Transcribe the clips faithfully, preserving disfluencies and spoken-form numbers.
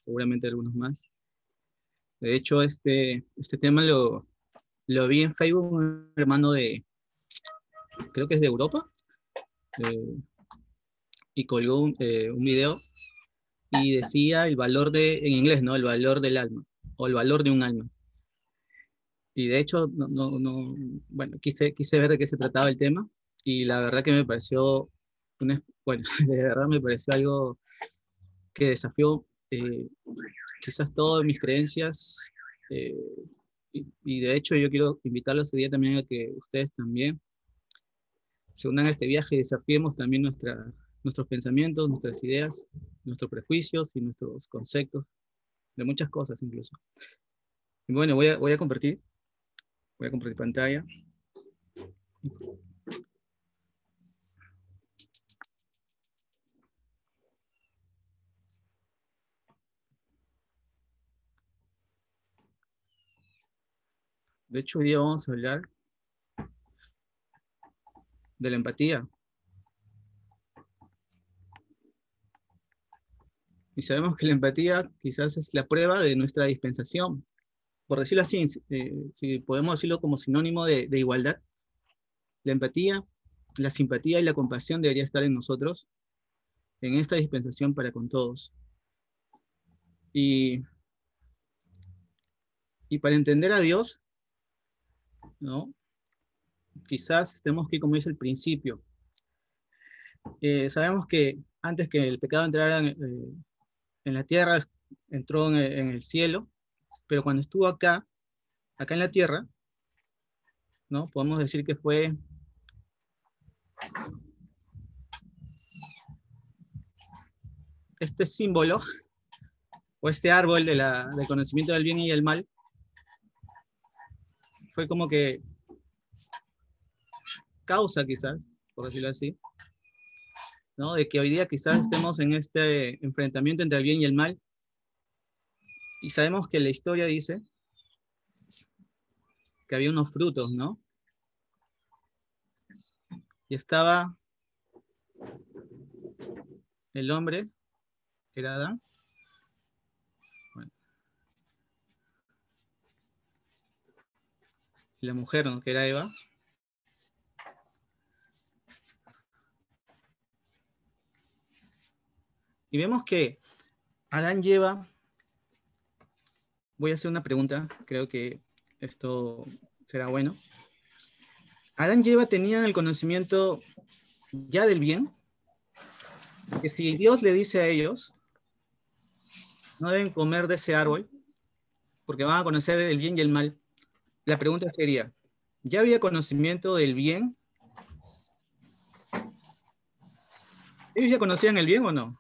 seguramente algunos más. De hecho, este, este tema lo, lo vi en Facebook, un hermano de, creo que es de Europa, eh, y colgó un, eh, un video y decía el valor de, en inglés, ¿no? El valor del alma, o el valor de un alma. Y de hecho, no, no, no, bueno, quise, quise ver de qué se trataba el tema, y la verdad que me pareció, una, bueno, de verdad me pareció algo que desafió eh, quizás todas mis creencias, eh, y, y de hecho yo quiero invitarlos ese día también a que ustedes también se unan a este viaje y desafiemos también nuestra, nuestros pensamientos, nuestras ideas, nuestros prejuicios y nuestros conceptos, de muchas cosas incluso. Y bueno, voy a, voy a compartir, voy a compartir pantalla. De hecho, hoy día vamos a hablar de la empatía. Y sabemos que la empatía quizás es la prueba de nuestra dispensación. Por decirlo así, eh, si podemos decirlo como sinónimo de, de igualdad, la empatía, la simpatía y la compasión debería estar en nosotros, en esta dispensación para con todos. Y, y para entender a Dios, ¿no? Quizás tenemos que ir, como dice el principio. Eh, sabemos que antes que el pecado entrara en, eh, en la tierra, entró en el, en el cielo, pero cuando estuvo acá, acá en la tierra, ¿no? Podemos decir que fue este símbolo, o este árbol de la, del conocimiento del bien y el mal, fue como que causa quizás, por decirlo así, ¿no? De que hoy día quizás estemos en este enfrentamiento entre el bien y el mal, y sabemos que la historia dice que había unos frutos, ¿no? Y estaba el hombre, que era Adán, bueno, y la mujer, ¿no? Que era Eva, y vemos que Adán lleva, voy a hacer una pregunta, creo que esto será bueno. Adán y Eva tenían el conocimiento ya del bien, que si Dios le dice a ellos, no deben comer de ese árbol, porque van a conocer el bien y el mal. La pregunta sería, ¿ya había conocimiento del bien? ¿Ellos ya conocían el bien o no?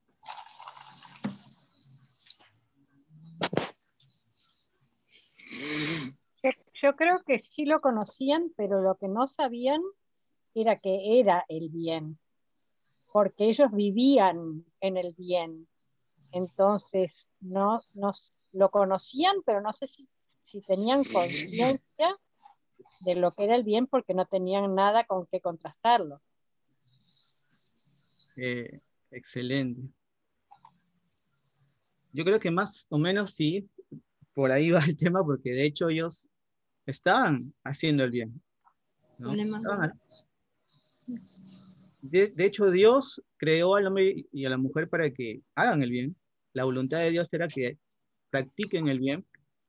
Yo yo creo que sí lo conocían, pero lo que no sabían era que era el bien, porque ellos vivían en el bien. Entonces, no, no s- lo conocían, pero no sé si, si tenían conciencia de lo que era el bien porque no tenían nada con qué contrastarlo. Eh, excelente. Yo creo que más o menos sí, por ahí va el tema, porque de hecho ellos estaban haciendo el bien, ¿no? Estaban De, de hecho, Dios creó al hombre y a la mujer para que hagan el bien. La voluntad de Dios era que practiquen el bien.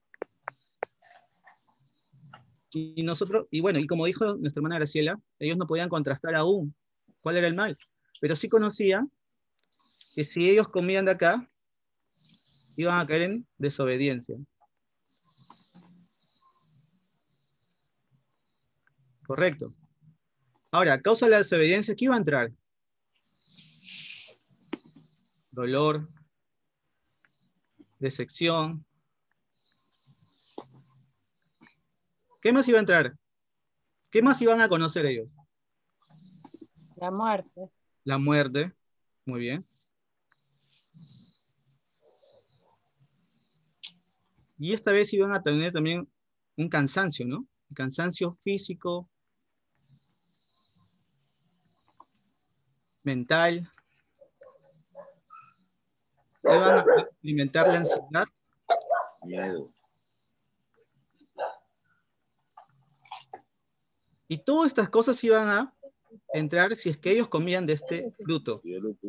Y nosotros, y bueno, y como dijo nuestra hermana Graciela, ellos no podían contrastar aún cuál era el mal, pero sí conocían que si ellos comían de acá, iban a caer en desobediencia. Correcto. Ahora, a causa de la desobediencia, ¿qué iba a entrar? Dolor, decepción. ¿Qué más iba a entrar? ¿Qué más iban a conocer ellos? La muerte. La muerte. Muy bien. Y esta vez iban a tener también un cansancio, ¿no? Un cansancio físico, mental. Iban a, experimentar la ansiedad. Miedo. Y todas estas cosas iban a entrar si es que ellos comían de este fruto.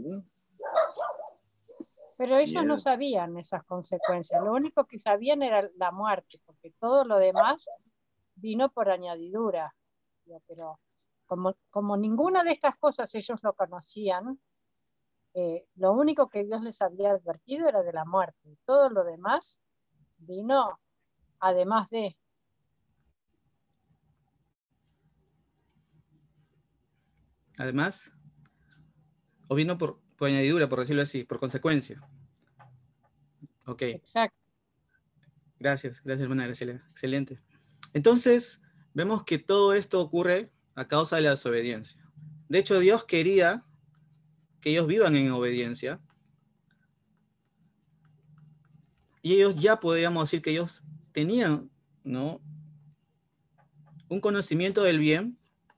Pero ellos no Miedo. sabían esas consecuencias. Lo único que sabían era la muerte, porque todo lo demás vino por añadidura. Pero como, como ninguna de estas cosas ellos lo conocían, eh, lo único que Dios les había advertido era de la muerte. Todo lo demás vino además de... Además, o vino por, por añadidura, por decirlo así, por consecuencia. Ok. Exacto. Gracias, gracias, hermana Graciela. Excelente. Entonces, vemos que todo esto ocurre a causa de la desobediencia. De hecho, Dios quería que ellos vivan en obediencia. Y ellos ya podríamos decir que ellos tenían, ¿no?, un conocimiento del bien,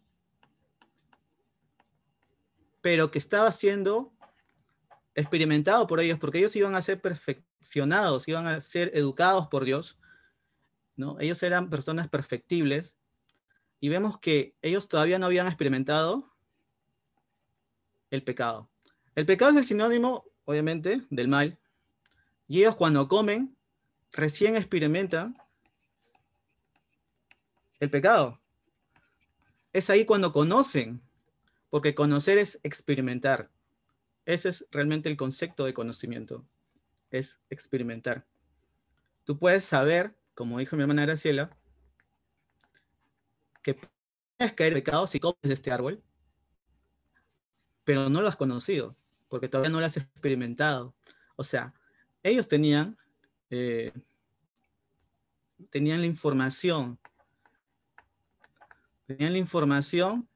pero que estaba siendo experimentado por ellos, porque ellos iban a ser perfeccionados, iban a ser educados por Dios, ¿no? Ellos eran personas perfectibles, y vemos que ellos todavía no habían experimentado el pecado. El pecado es el sinónimo, obviamente, del mal, y ellos cuando comen, recién experimentan el pecado. Es ahí cuando conocen, porque conocer es experimentar. Ese es realmente el concepto de conocimiento, es experimentar. Tú puedes saber, como dijo mi hermana Graciela, que puedes caer en pecado si comes de este árbol, pero no lo has conocido, porque todavía no lo has experimentado. O sea, ellos tenían, eh, tenían la información, tenían la información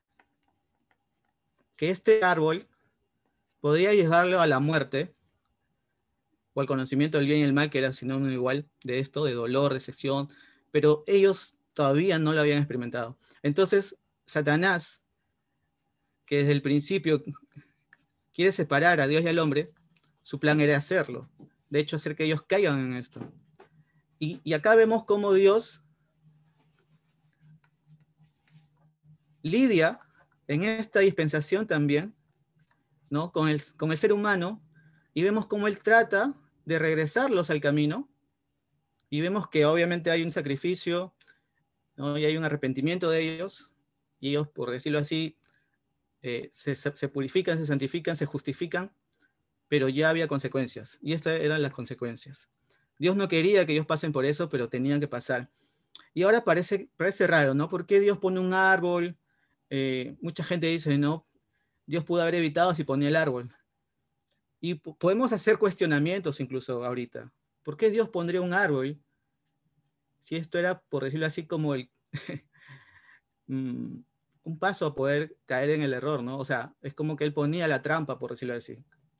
que este árbol podía llevarlo a la muerte, o al conocimiento del bien y el mal, que era sinónimo igual de esto, de dolor, de sección, pero ellos todavía no lo habían experimentado. Entonces, Satanás, que desde el principio quiere separar a Dios y al hombre, su plan era hacerlo. De hecho, hacer que ellos caigan en esto. Y, y acá vemos cómo Dios lidia en esta dispensación también, ¿no?, con el, con el ser humano, y vemos cómo Él trata de regresarlos al camino, y vemos que obviamente hay un sacrificio, ¿no?, y hay un arrepentimiento de ellos, y ellos, por decirlo así, eh, se, se purifican, se santifican, se justifican, pero ya había consecuencias, y estas eran las consecuencias. Dios no quería que ellos pasen por eso, pero tenían que pasar. Y ahora parece, parece raro, ¿no? ¿Por qué Dios pone un árbol? Eh, mucha gente dice, no, Dios pudo haber evitado si ponía el árbol. Y podemos hacer cuestionamientos incluso ahorita. ¿Por qué Dios pondría un árbol si esto era, por decirlo así, como el un paso a poder caer en el error, ¿no? O sea, es como que Él ponía la trampa, por decirlo así.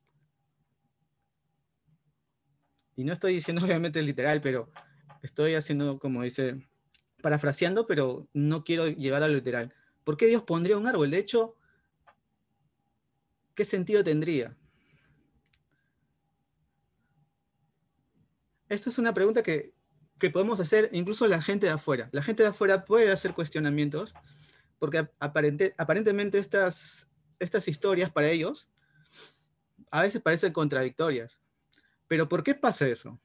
Y no estoy diciendo obviamente literal, pero estoy haciendo, como dice, parafraseando, pero no quiero llevar a lo literal. ¿Por qué Dios pondría un árbol? De hecho, ¿qué sentido tendría? Esta es una pregunta que, que podemos hacer incluso la gente de afuera. La gente de afuera puede hacer cuestionamientos, porque aparente, aparentemente estas, estas historias para ellos a veces parecen contradictorias. Pero ¿por qué pasa eso?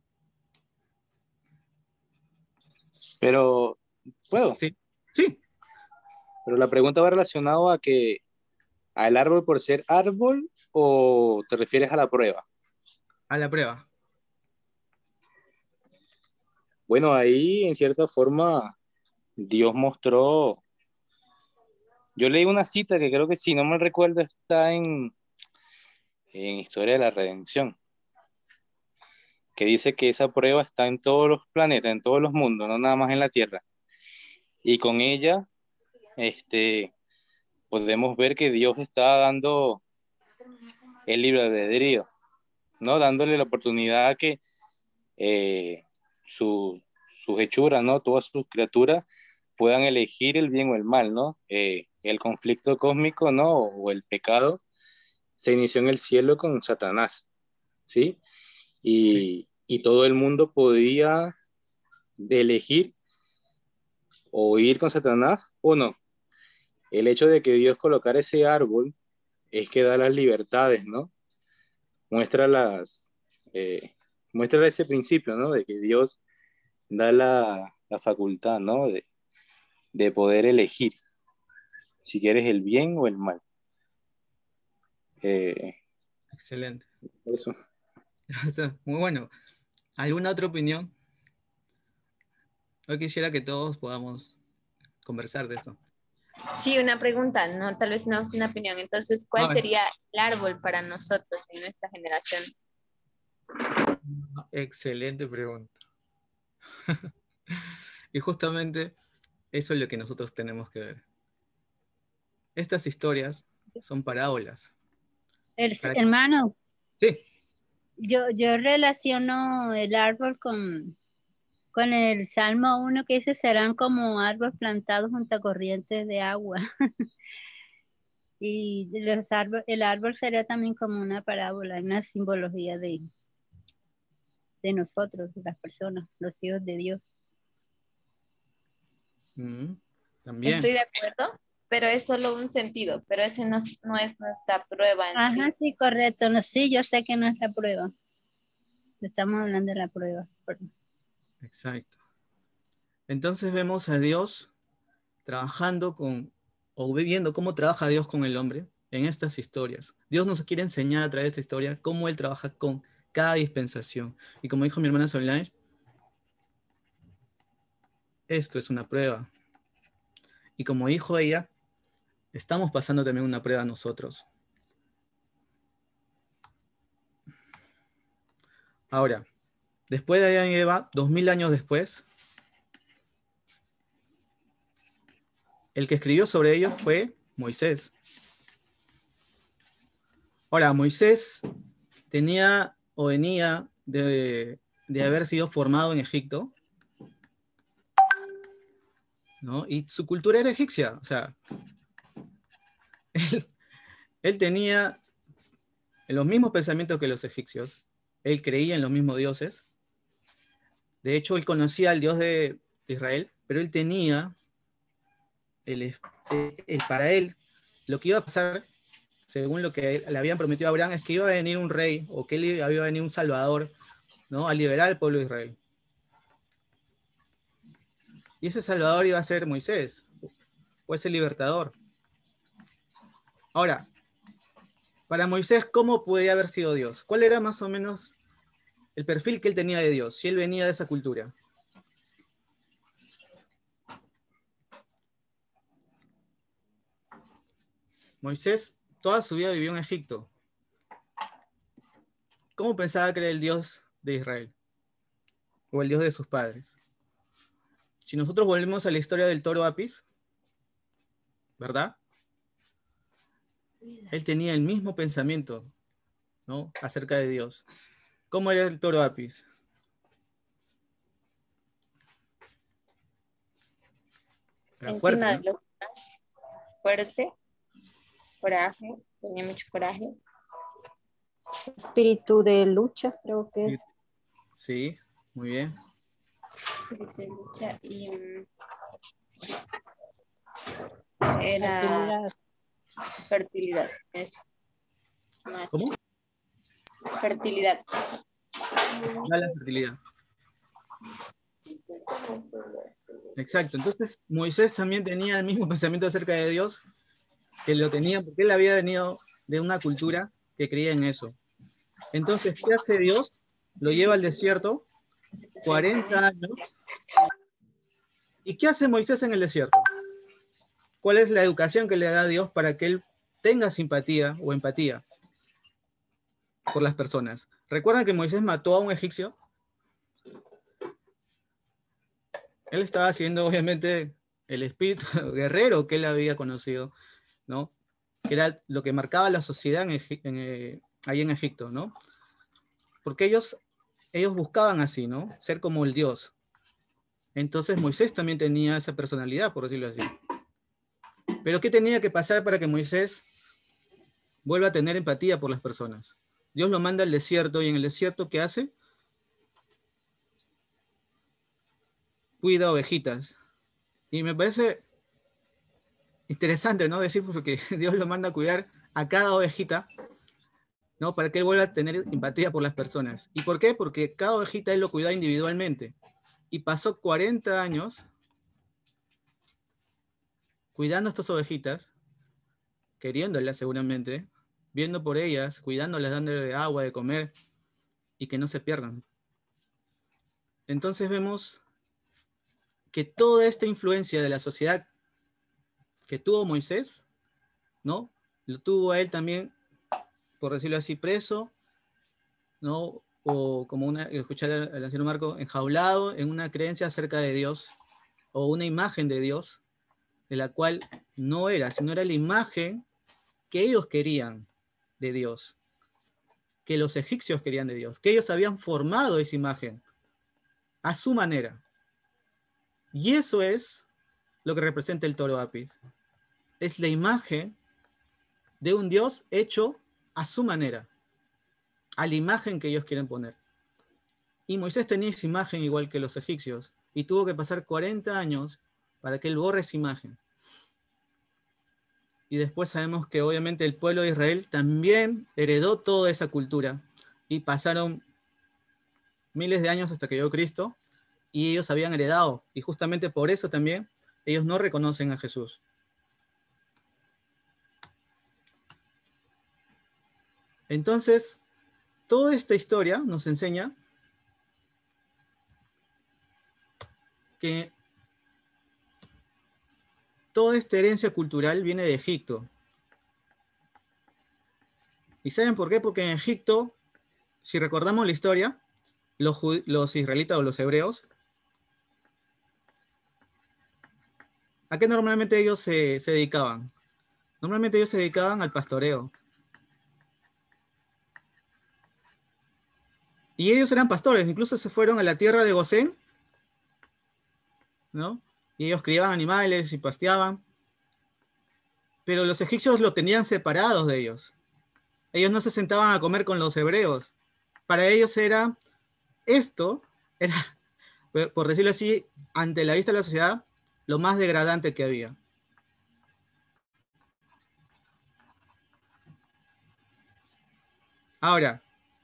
Pero, ¿puedo? Sí, sí. Pero la pregunta va relacionada a que al árbol por ser árbol, o te refieres a la prueba. A la prueba. Bueno, ahí en cierta forma Dios mostró, yo leí una cita que creo que si no me recuerdo está en, en Historia de la Redención, que dice que esa prueba está en todos los planetas, en todos los mundos, no nada más en la Tierra. Y con ella, este, podemos ver que Dios está dando el libre albedrío, ¿no? Dándole la oportunidad a que eh, su, sus hechuras, ¿no? Todas sus criaturas puedan elegir el bien o el mal, ¿no? Eh, el conflicto cósmico, ¿no? O el pecado se inició en el cielo con Satanás, ¿sí? y, y todo el mundo podía elegir o ir con Satanás o no. El hecho de que Dios colocara ese árbol es que da las libertades, ¿no? Muestra las, eh, muestra ese principio, ¿no? De que Dios da la, la facultad, ¿no? De, de poder elegir si quieres el bien o el mal. Eh, Excelente. eso. Muy bueno. ¿Alguna otra opinión? Yo quisiera que todos podamos conversar de eso. Sí, una pregunta, no, tal vez no es una opinión. Entonces, ¿cuál No, sería el árbol para nosotros en nuestra generación? excelente pregunta. Y justamente eso es lo que nosotros tenemos que ver. Estas historias son parábolas. El- Para- hermano, Sí, yo, yo relaciono el árbol con, con el Salmo uno que dice, serán como árboles plantados junto a corrientes de agua. Y los árboles, el árbol sería también como una parábola, una simbología de, de nosotros, de las personas, los hijos de Dios. mm, también. Estoy de acuerdo, pero es solo un sentido, pero ese no, es- no es nuestra prueba en Ajá, sí. sí, correcto. No, sí, yo sé que no es la prueba. Estamos hablando de la prueba. Exacto. Entonces vemos a Dios trabajando con, o viendo cómo trabaja Dios con el hombre en estas historias. Dios nos quiere enseñar a través de esta historia cómo Él trabaja con cada dispensación. Y como dijo mi hermana Solange, esto es una prueba. Y como dijo ella, estamos pasando también una prueba nosotros. Ahora, después de Adán y Eva, dos mil años después, el que escribió sobre ellos fue Moisés. Ahora, Moisés tenía o venía de, de haber sido formado en Egipto, ¿no? Y su cultura era egipcia, o sea, él, él tenía los mismos pensamientos que los egipcios, él creía en los mismos dioses, de hecho, él conocía al Dios de Israel, pero él tenía, el, el, para él, lo que iba a pasar, según lo que le habían prometido a Abraham, es que iba a venir un rey, o que él iba a venir un salvador, ¿no? A liberar al pueblo de Israel. Y ese salvador iba a ser Moisés, o ese libertador. Ahora, para Moisés, ¿cómo podía haber sido Dios? ¿Cuál era más o menos el perfil que él tenía de Dios, si él venía de esa cultura? Moisés toda su vida vivió en Egipto. ¿Cómo pensaba que era el Dios de Israel? O el Dios de sus padres. Si nosotros volvemos a la historia del toro Apis, ¿verdad? Él tenía el mismo pensamiento, ¿no? Acerca de Dios. ¿Cómo era el toro Apis? Era fuerte, Encima ¿no? de los demás, fuerte, coraje, tenía mucho coraje. Espíritu de lucha, creo que es. Sí, muy bien. espíritu de lucha y mm, era Fertilidad. fertilidad. Eso. Macho. ¿Cómo? Fertilidad. Da la fertilidad. Exacto. Entonces, Moisés también tenía el mismo pensamiento acerca de Dios que lo tenía, porque él había venido de una cultura que creía en eso. Entonces, ¿qué hace Dios? Lo lleva al desierto, cuarenta años. ¿Y qué hace Moisés en el desierto? ¿Cuál es la educación que le da Dios para que él tenga simpatía o empatía por las personas? ¿Recuerdan que Moisés mató a un egipcio? Él estaba haciendo, obviamente, el espíritu guerrero que él había conocido, ¿no? Que era lo que marcaba la sociedad en, en, eh, ahí en Egipto, ¿no? Porque ellos, ellos buscaban así, ¿no? Ser como el Dios. Entonces Moisés también tenía esa personalidad, por decirlo así. Pero ¿qué tenía que pasar para que Moisés vuelva a tener empatía por las personas? Dios lo manda al desierto, y en el desierto, ¿qué hace? Cuida ovejitas. Y me parece interesante, ¿no? Decir porque Dios lo manda a cuidar a cada ovejita, ¿no? Para que él vuelva a tener empatía por las personas. ¿Y por qué? Porque cada ovejita él lo cuidaba individualmente. Y pasó cuarenta años cuidando a estas ovejitas, queriéndolas seguramente, viendo por ellas, cuidándolas, dándole agua, de comer, y que no se pierdan. Entonces vemos que toda esta influencia de la sociedad que tuvo Moisés, ¿no? Lo tuvo a él también, por decirlo así, preso, ¿no? O como una, escuchar al anciano Marco, enjaulado en una creencia acerca de Dios, o una imagen de Dios, de la cual no era, sino era la imagen que ellos querían de Dios, que los egipcios querían de Dios, que ellos habían formado esa imagen a su manera. Y eso es lo que representa el toro Apis. Es la imagen de un Dios hecho a su manera, a la imagen que ellos quieren poner. Y Moisés tenía esa imagen igual que los egipcios, y tuvo que pasar cuarenta años para que él borre esa imagen. Y después sabemos que obviamente el pueblo de Israel también heredó toda esa cultura, y pasaron miles de años hasta que llegó Cristo, y ellos habían heredado, y justamente por eso también ellos no reconocen a Jesús. Entonces, toda esta historia nos enseña que toda esta herencia cultural viene de Egipto. ¿Y saben por qué? Porque en Egipto, si recordamos la historia, los, los israelitas o los hebreos, ¿a qué normalmente ellos se, se dedicaban? Normalmente ellos se dedicaban al pastoreo. Y ellos eran pastores, incluso se fueron a la tierra de Gosén, ¿no? Y ellos criaban animales y pasteaban. Pero los egipcios lo tenían separados de ellos. Ellos no se sentaban a comer con los hebreos. Para ellos era esto, era, por decirlo así, ante la vista de la sociedad, lo más degradante que había. Ahora,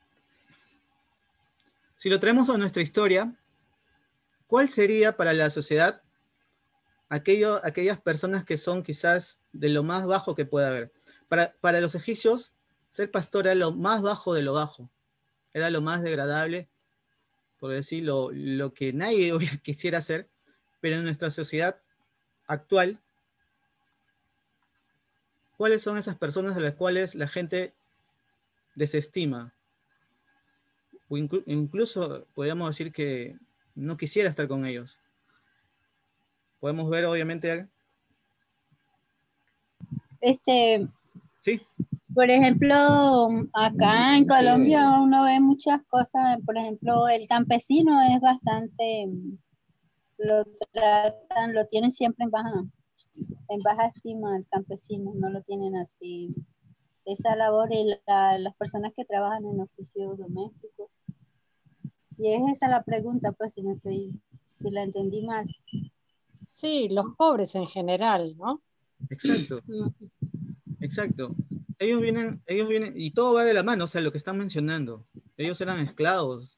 si lo traemos a nuestra historia, ¿cuál sería para la sociedad aquello, aquellas personas que son quizás de lo más bajo que pueda haber? Para, para los egipcios, ser pastor era lo más bajo de lo bajo. Era lo más degradable, por decir, lo, lo que nadie quisiera hacer, pero en nuestra sociedad actual, ¿cuáles son esas personas a las cuales la gente desestima? O inclu incluso podríamos decir que no quisiera estar con ellos. Podemos ver, obviamente... Este, sí. Por ejemplo, acá en Colombia uno ve muchas cosas. Por ejemplo, el campesino es bastante, lo tratan, lo tienen siempre en baja, en baja estima el campesino, no lo tienen así. Esa labor y la, las personas que trabajan en oficios domésticos. Si es esa la pregunta, pues si, me estoy, si la entendí mal. Sí, los pobres en general, ¿no? Exacto. Exacto. Ellos vienen, ellos vienen, y todo va de la mano, o sea, lo que están mencionando. Ellos eran esclavos.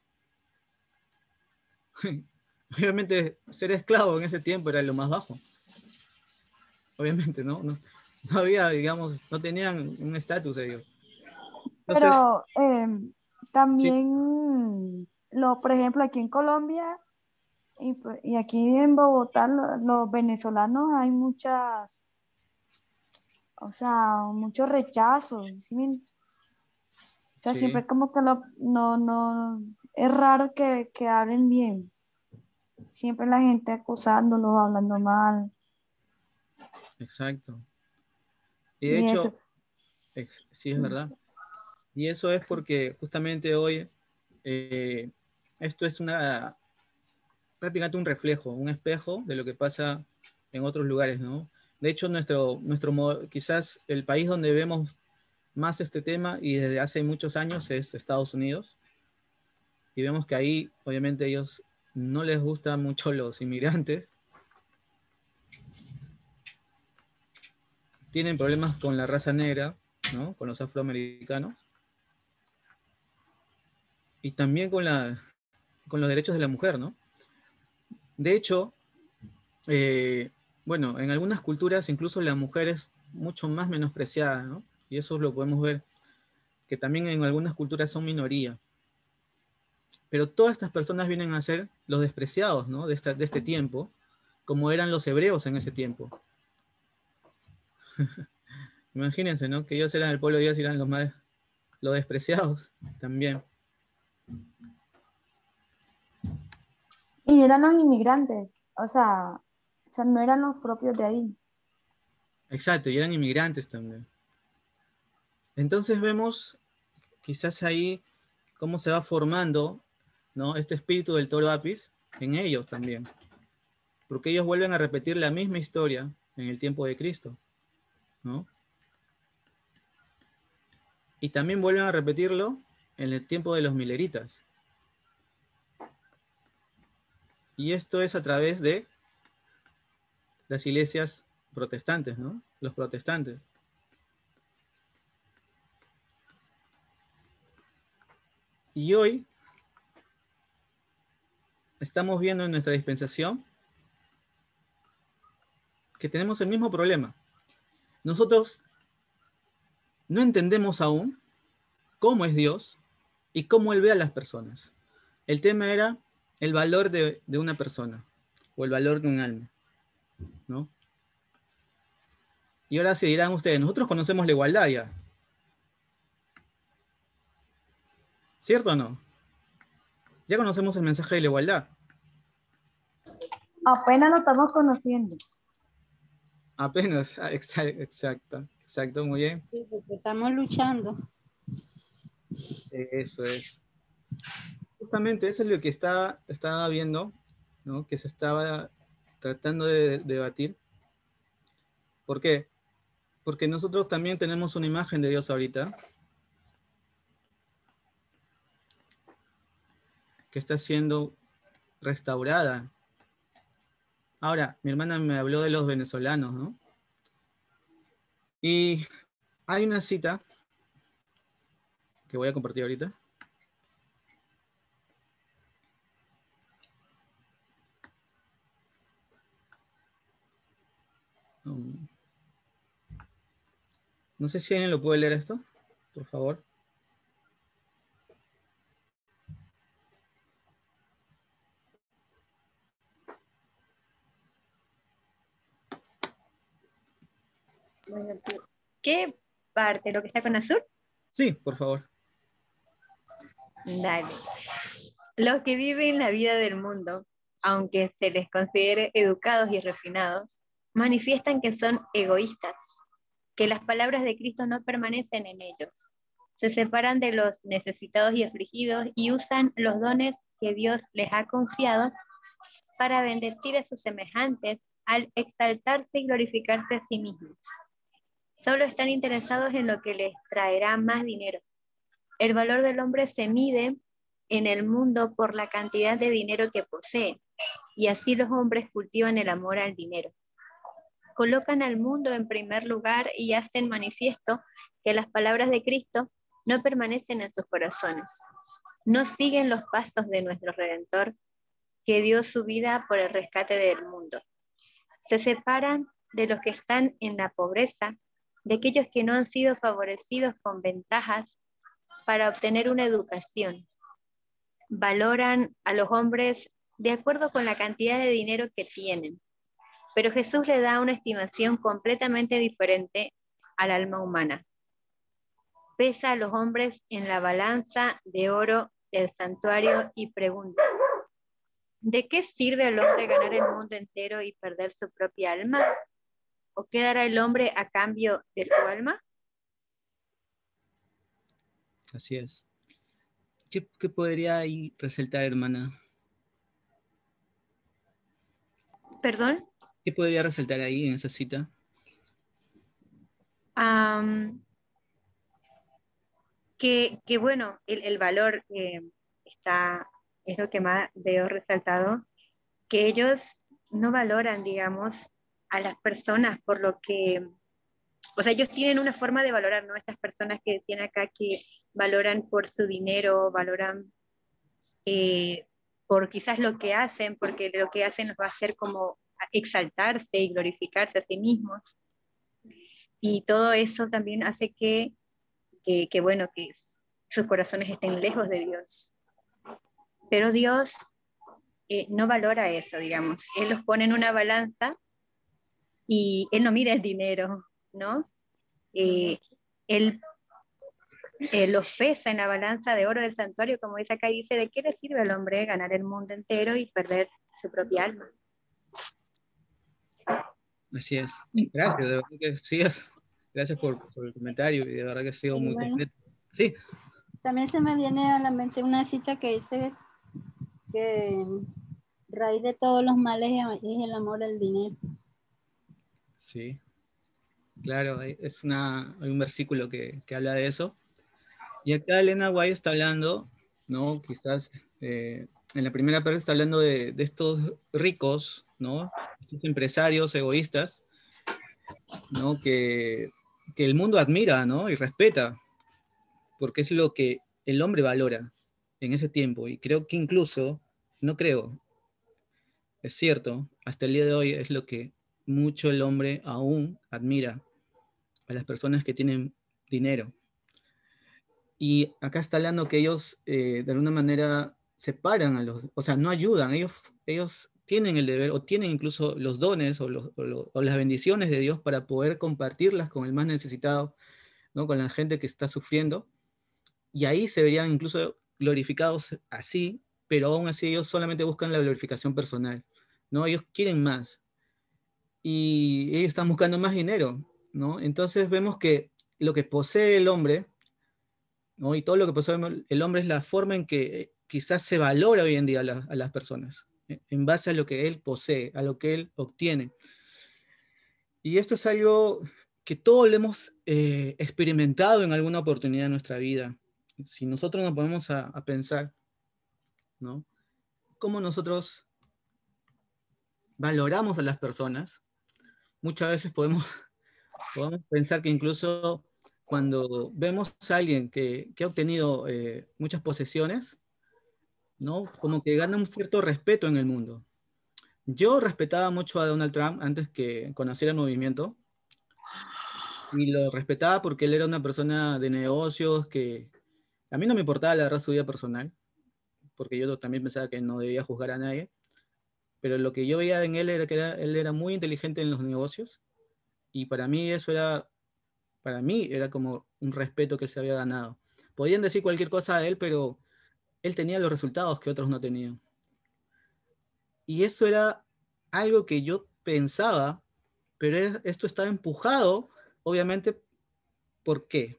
Obviamente, ser esclavo en ese tiempo era lo más bajo. Obviamente, ¿no? No, no había, digamos, no tenían un estatus ellos. Entonces, Pero eh, también, sí. lo, por ejemplo, aquí en Colombia y, y aquí en Bogotá, lo, los venezolanos hay muchas, o sea, muchos rechazos. ¿Sí? O sea, Sí. siempre como que lo, no, no, es raro que, que hablen bien. Siempre la gente acusándolos, hablando mal. Exacto. Y de Y hecho, eso. ex, sí es verdad. Y eso es porque justamente hoy eh, esto es una prácticamente un reflejo, un espejo de lo que pasa en otros lugares, ¿no? De hecho, nuestro, nuestro quizás el país donde vemos más este tema y desde hace muchos años es Estados Unidos. Y vemos que ahí, obviamente, a ellos no les gustan mucho los inmigrantes. Tienen problemas con la raza negra, ¿no? Con los afroamericanos. Y también con, la, con los derechos de la mujer, ¿no? De hecho, eh, bueno, en algunas culturas incluso la mujer es mucho más menospreciada, ¿no? Y eso lo podemos ver, que también en algunas culturas son minoría. Pero todas estas personas vienen a ser los despreciados, ¿no? De, esta, de este tiempo, como eran los hebreos en ese tiempo. Imagínense, ¿no? Que ellos eran el pueblo de Dios y eran los más los despreciados también. Y eran los inmigrantes, o sea, o sea, no eran los propios de ahí. Exacto, y eran inmigrantes también. Entonces vemos quizás ahí cómo se va formando, ¿no? Este espíritu del toro Apis en ellos también. Porque ellos vuelven a repetir la misma historia en el tiempo de Cristo, ¿no? Y también vuelven a repetirlo en el tiempo de los mileritas. Y esto es a través de las iglesias protestantes, ¿no? Los protestantes. Y hoy estamos viendo en nuestra dispensación que tenemos el mismo problema. Nosotros no entendemos aún cómo es Dios y cómo Él ve a las personas. El tema era el valor de, de una persona o el valor de un alma, ¿no? Y ahora se dirán ustedes, nosotros conocemos la igualdad ya. ¿Cierto o no? Ya conocemos el mensaje de la igualdad. Apenas lo estamos conociendo. Apenas, ah, exa- exacto, exacto, muy bien. Sí, porque estamos luchando. Eso es. Justamente eso es lo que estaba, estaba viendo, ¿no? Que se estaba tratando de, de debatir. ¿Por qué? Porque nosotros también tenemos una imagen de Dios ahorita que está siendo restaurada. Ahora, mi hermana me habló de los venezolanos, ¿no? Y hay una cita que voy a compartir ahorita. Um, no sé si alguien lo puede leer esto, por favor. Bueno, ¿qué parte? ¿Lo que está con azul? Sí, por favor. Dale. Los que viven la vida del mundo, aunque se les considere educados y refinados, manifiestan que son egoístas, que las palabras de Cristo no permanecen en ellos. Se separan de los necesitados y afligidos y usan los dones que Dios les ha confiado para bendecir a sus semejantes al exaltarse y glorificarse a sí mismos. Solo están interesados en lo que les traerá más dinero. El valor del hombre se mide en el mundo por la cantidad de dinero que posee, y así los hombres cultivan el amor al dinero. Colocan al mundo en primer lugar y hacen manifiesto que las palabras de Cristo no permanecen en sus corazones. No siguen los pasos de nuestro Redentor, que dio su vida por el rescate del mundo. Se separan de los que están en la pobreza, de aquellos que no han sido favorecidos con ventajas para obtener una educación. Valoran a los hombres de acuerdo con la cantidad de dinero que tienen, pero Jesús le da una estimación completamente diferente al alma humana. Pesa a los hombres en la balanza de oro del santuario y pregunta: ¿de qué sirve al hombre ganar el mundo entero y perder su propia alma? ¿O qué dará el hombre a cambio de su alma? Así es. ¿Qué, qué podría ahí resaltar, hermana? ¿Perdón? ¿Qué podría resaltar ahí en esa cita? Um, que, que bueno, el, el valor eh, está, es lo que más veo resaltado, que ellos no valoran, digamos, a las personas por lo que, o sea, ellos tienen una forma de valorar, ¿no? Estas personas que decían acá que valoran por su dinero, valoran eh, por quizás lo que hacen, porque lo que hacen los va a hacer como exaltarse y glorificarse a sí mismos. Y todo eso también hace que, que, que bueno, que sus corazones estén lejos de Dios. Pero Dios eh, no valora eso, digamos. Él los pone en una balanza y Él no mira el dinero, ¿no? Eh, él eh, los pesa en la balanza de oro del santuario, como dice acá, y dice, ¿de qué le sirve al hombre ganar el mundo entero y perder su propia alma? Así es. Gracias, de verdad que sí, es- gracias por, por el comentario, y de verdad que ha sido Y muy bueno, completo. Sí, también se me viene a la mente una cita que dice que raíz de todos los males es el amor al dinero. sí, claro, hay- es una, hay un versículo que, que habla de eso. Y acá Elena White está hablando, ¿no? Quizás eh, en la primera parte está hablando de, de estos ricos, ¿no? Estos empresarios egoístas, ¿no? Que, que el mundo admira, ¿no? Y respeta, porque es lo que el hombre valora en ese tiempo. Y creo que incluso, no creo, es cierto, hasta el día de hoy es lo que mucho el hombre aún admira a las personas que tienen dinero. Y acá está hablando que ellos eh, de alguna manera separan a los, o sea, no ayudan, ellos, ellos tienen el deber o tienen incluso los dones o, los, o, lo, o las bendiciones de Dios para poder compartirlas con el más necesitado, ¿no? Con la gente que está sufriendo. Y ahí se verían incluso glorificados así, pero aún así ellos solamente buscan la glorificación personal, ¿no? Ellos quieren más y ellos están buscando más dinero, ¿no? Entonces vemos que lo que posee el hombre, ¿no? Y todo lo que posee el hombre es la forma en que quizás se valora hoy en día a, la, a las personas, ¿eh? En base a lo que él posee, a lo que él obtiene. Y esto es algo que todos lo hemos eh, experimentado en alguna oportunidad de nuestra vida. Si nosotros nos ponemos a, a pensar, ¿no? Cómo nosotros valoramos a las personas, muchas veces podemos, podemos pensar que incluso cuando vemos a alguien que, que ha obtenido eh, muchas posesiones, ¿no? Como que gana un cierto respeto en el mundo. Yo respetaba mucho a Donald Trump antes que conociera el movimiento, y lo respetaba porque él era una persona de negocios que a mí no me importaba la verdad su vida personal, porque yo también pensaba que no debía juzgar a nadie, pero lo que yo veía en él era que era, él era muy inteligente en los negocios, y para mí eso era, para mí era como un respeto que él se había ganado. Podían decir cualquier cosa a él, pero él tenía los resultados que otros no tenían. Y eso era algo que yo pensaba, pero es, esto estaba empujado, obviamente, ¿por qué?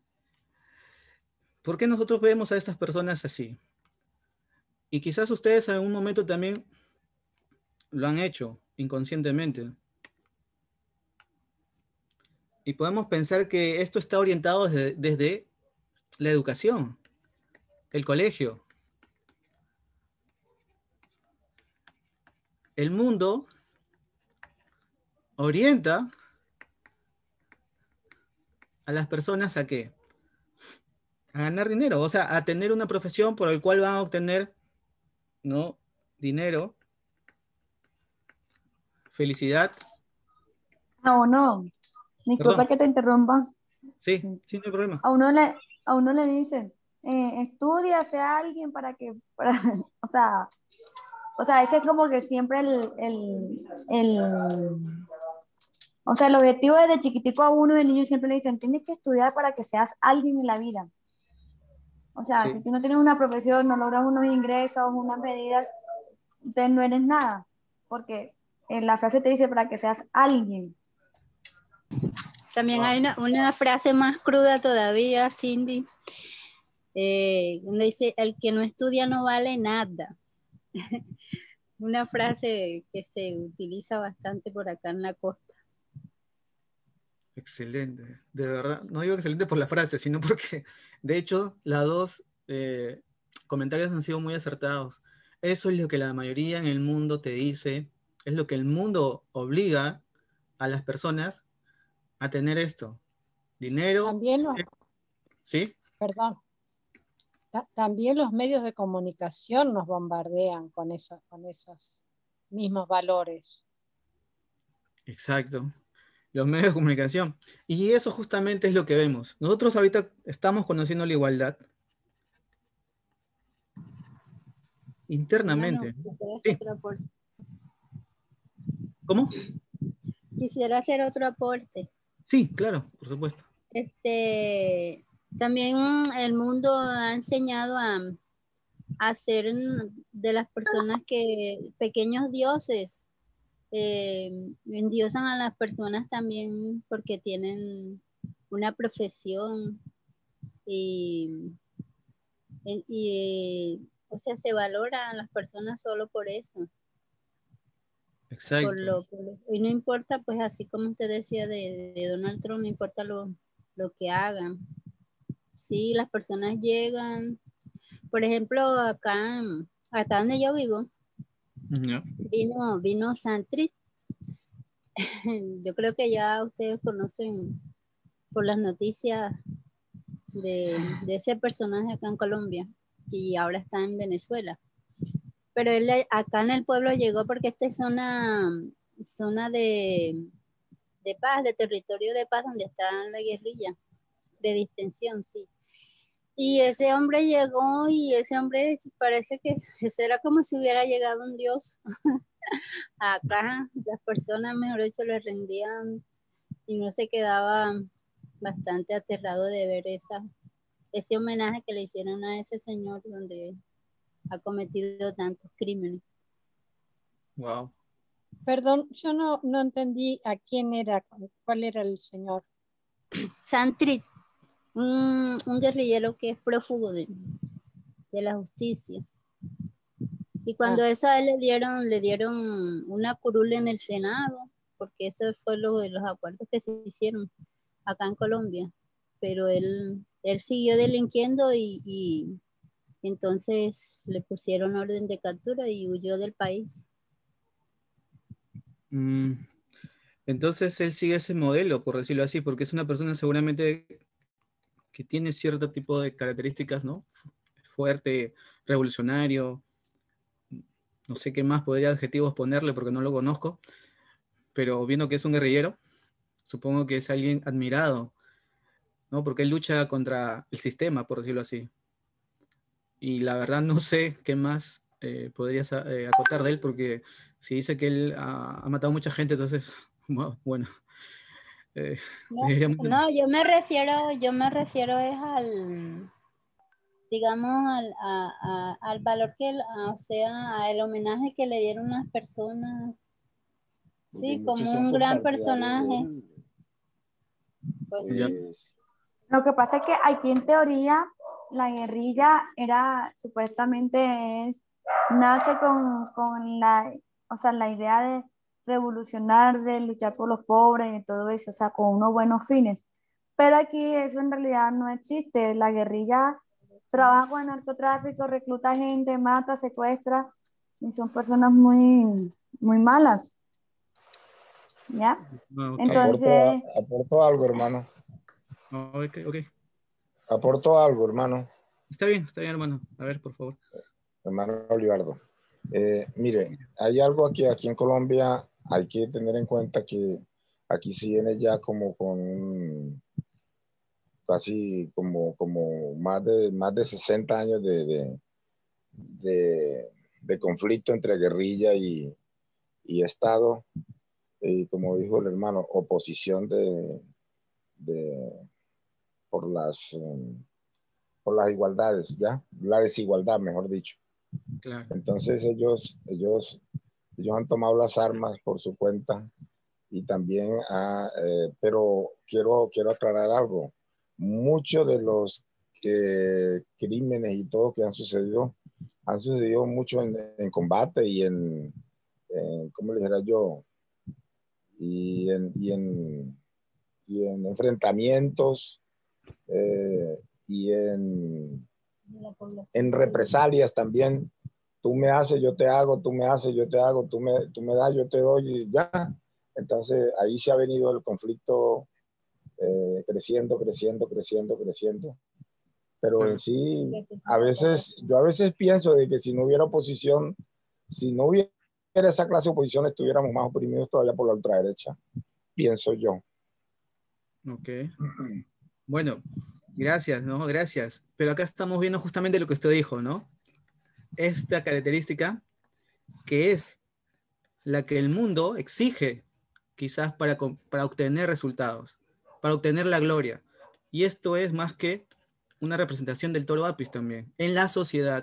¿Por qué nosotros vemos a estas personas así? Y quizás ustedes en algún momento también lo han hecho inconscientemente. Y podemos pensar que esto está orientado desde, desde la educación, el colegio. El mundo orienta a las personas a qué? A ganar dinero, o sea, a tener una profesión por la cual van a obtener, ¿no? Dinero, felicidad. A uno, Perdón, disculpa que te interrumpa, sí, sí, no hay problema. a uno le, a uno le dicen, eh, estudia, sea alguien para que, para, o sea, o sea, ese es como que siempre el, el, el, o sea, el objetivo desde chiquitico a uno de niño siempre le dicen, tienes que estudiar para que seas alguien en la vida. O sea, si Sí, tú no tienes una profesión, no logras unos ingresos, unas medidas, entonces no eres nada, porque en la frase te dice para que seas alguien. También wow. hay una, una frase más cruda todavía, Cindy, eh, donde dice, el que no estudia no vale nada. Una frase que se utiliza bastante por acá en la costa. Excelente, de verdad. No digo excelente por la frase, sino porque, de hecho, las dos eh, comentarios han sido muy acertados. Eso es lo que la mayoría en el mundo te dice, es lo que el mundo obliga a las personas a tener esto. Dinero, También los, ¿sí? perdón, ta- también los medios de comunicación nos bombardean con, esa, con esos mismos valores. Exacto. Los medios de comunicación. Y eso justamente es lo que vemos. Nosotros ahorita estamos conociendo la igualdad Hermano, internamente. quisiera hacer Sí. otro aporte. ¿Cómo? Quisiera hacer otro aporte. Sí, claro, por supuesto. Este, también el mundo ha enseñado a, a hacer de las personas que pequeños dioses, eh, endiosan a las personas también porque tienen una profesión y, y, y, o sea, se valora a las personas solo por eso. Exacto. Por lo, por lo- y no importa, pues así como usted decía de, de Donald Trump, no importa lo, lo que hagan. Sí, las personas llegan, por ejemplo, acá, acá donde yo vivo, Ya. vino, vino Santrit. Yo creo que ya ustedes conocen por las noticias de, de ese personaje acá en Colombia y ahora está en Venezuela. Pero él acá en el pueblo llegó porque esta es zona, zona de, de paz, de territorio de paz, donde está la guerrilla, de distensión, sí. Y ese hombre llegó y ese hombre parece que ese era como si hubiera llegado un dios. Acá las personas, mejor dicho, le rendían y no se quedaba bastante aterrado de ver esa, ese homenaje que le hicieron a ese señor donde ha cometido tantos crímenes. Wow. Perdón, yo no, no entendí a quién era, cuál era el señor. Santrit, un, un guerrillero que es prófugo de, de la justicia. Y cuando Ah. eso a él le dieron, le dieron una curul en el Senado, porque eso fue lo de los acuerdos que se hicieron acá en Colombia. Pero él, él siguió delinquiendo y, y entonces le pusieron orden de captura y huyó del país. Mm, entonces él sigue ese modelo, por decirlo así, porque es una persona seguramente que tiene cierto tipo de características, ¿no? Fuerte, revolucionario, no sé qué más podría adjetivos ponerle porque no lo conozco, pero viendo que es un guerrillero, supongo que es alguien admirado, ¿no? Porque él lucha contra el sistema, por decirlo así. Y la verdad no sé qué más eh, podrías eh, acotar de él, porque si dice que él ha, ha matado mucha gente, entonces, bueno. Eh, no, no, yo me refiero, yo me refiero es al, digamos, al, a, a, al valor que, o sea, al homenaje que le dieron las personas, sí, como un gran personaje. Pues ya. sí. Lo que pasa es que aquí en teoría la guerrilla era, supuestamente es, nace con, con la, o sea, la idea de revolucionar, de luchar por los pobres y todo eso, o sea, con unos buenos fines. Pero aquí eso en realidad no existe. La guerrilla trabaja con el narcotráfico, recluta gente, mata, secuestra, y son personas muy, muy malas. ¿Ya? Ah, okay. Entonces... Aporto, aporto algo, hermano. Okay, okay. Aporto algo, hermano. Está bien, está bien, hermano. A ver, por favor. Hermano Olivardo. Eh, mire, hay algo que aquí en Colombia hay que tener en cuenta, que aquí sí viene ya como con casi como, como más, de, más de sesenta años de, de, de, de conflicto entre guerrilla y, y Estado. Y como dijo el hermano, oposición de, de, por, las, por las igualdades, ¿ya? La desigualdad, mejor dicho. Claro. Entonces ellos, ellos, ellos han tomado las armas por su cuenta y también, ah, eh, pero quiero, quiero aclarar algo. Muchos de los eh, crímenes y todo que han sucedido, han sucedido mucho en, en combate y en, en, ¿cómo le dijera yo? Y en, y en, y en enfrentamientos eh, y en, en represalias también. Tú me haces, yo te hago, tú me haces, yo te hago, tú me, tú me das, yo te doy y ya. Entonces ahí se ha venido el conflicto eh, creciendo, creciendo, creciendo, creciendo. Pero en sí, a veces, yo a veces pienso de que si no hubiera oposición, si no hubiera esa clase de oposición, estuviéramos más oprimidos todavía por la ultraderecha, pienso yo. Ok. Bueno, gracias, ¿no? Gracias. Pero acá estamos viendo justamente lo que usted dijo, ¿no? Esta característica que es la que el mundo exige quizás para, para obtener resultados, para obtener la gloria. Y esto es más que una representación del toro Apis también, en la sociedad.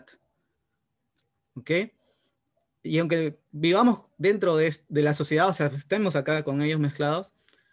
¿Ok? Y aunque vivamos dentro de, de la sociedad, o sea, estemos acá con ellos mezclados,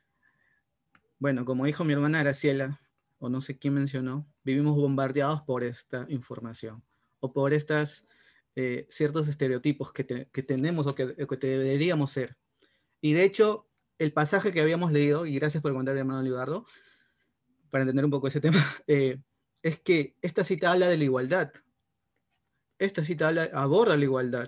bueno, como dijo mi hermana Graciela, o no sé quién mencionó, vivimos bombardeados por esta información, o por estos eh, ciertos estereotipos que, te, que tenemos o que, que deberíamos ser. Y de hecho, el pasaje que habíamos leído, y gracias por comentar, hermano Libardo, para entender un poco ese tema, eh, es que esta cita habla de la igualdad. Esta cita habla, aborda la igualdad.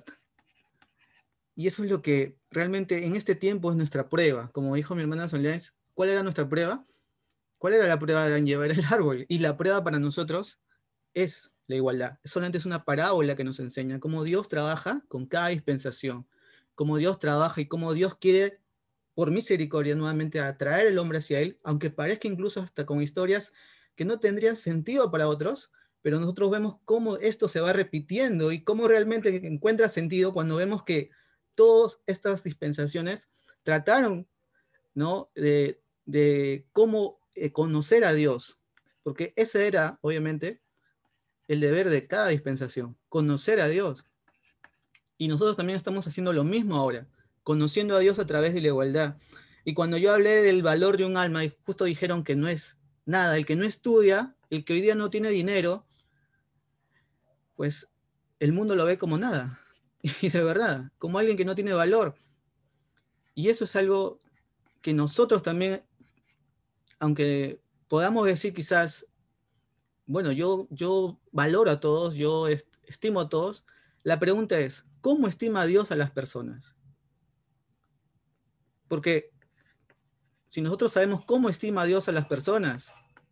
Y eso es lo que realmente en este tiempo es nuestra prueba. Como dijo mi hermana Soledad, ¿cuál era nuestra prueba? ¿Cuál era la prueba de llevar el árbol? Y la prueba para nosotros es la igualdad. Solamente es una parábola que nos enseña cómo Dios trabaja con cada dispensación, cómo Dios trabaja y cómo Dios quiere, por misericordia, nuevamente atraer al hombre hacia Él, aunque parezca incluso hasta con historias que no tendrían sentido para otros, pero nosotros vemos cómo esto se va repitiendo y cómo realmente encuentra sentido cuando vemos que todas estas dispensaciones trataron, ¿no?, de, de cómo eh, conocer a Dios, porque ese era, obviamente, el deber de cada dispensación, conocer a Dios. Y nosotros también estamos haciendo lo mismo ahora, conociendo a Dios a través de la igualdad. Y cuando yo hablé del valor de un alma, y justo dijeron que no es nada, el que no estudia, el que hoy día no tiene dinero, pues el mundo lo ve como nada. Y de verdad, como alguien que no tiene valor. Y eso es algo que nosotros también, aunque podamos decir quizás, bueno, yo, yo valoro a todos, yo est estimo a todos, la pregunta es, ¿cómo estima Dios a las personas? Porque si nosotros sabemos cómo estima Dios a las personas,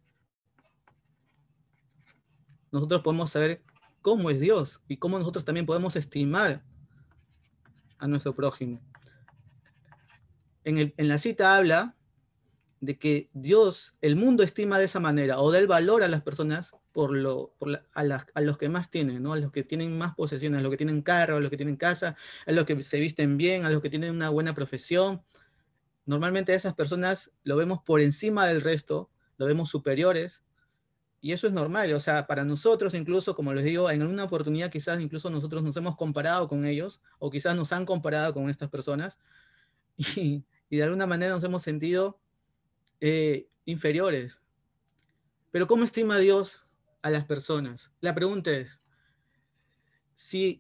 nosotros podemos saber cómo es Dios y cómo nosotros también podemos estimar a nuestro prójimo. En, el, en la cita habla de que Dios, el mundo estima de esa manera, o da el valor a las personas por lo, por la, a, las, a los que más tienen, ¿no? A los que tienen más posesiones, a los que tienen carro, a los que tienen casa, a los que se visten bien, a los que tienen una buena profesión. Normalmente a esas personas lo vemos por encima del resto, lo vemos superiores, y eso es normal. O sea, para nosotros incluso, como les digo, en alguna oportunidad quizás incluso nosotros nos hemos comparado con ellos, o quizás nos han comparado con estas personas, y, y de alguna manera nos hemos sentido Eh, inferiores. Pero ¿cómo estima Dios a las personas? La pregunta es, si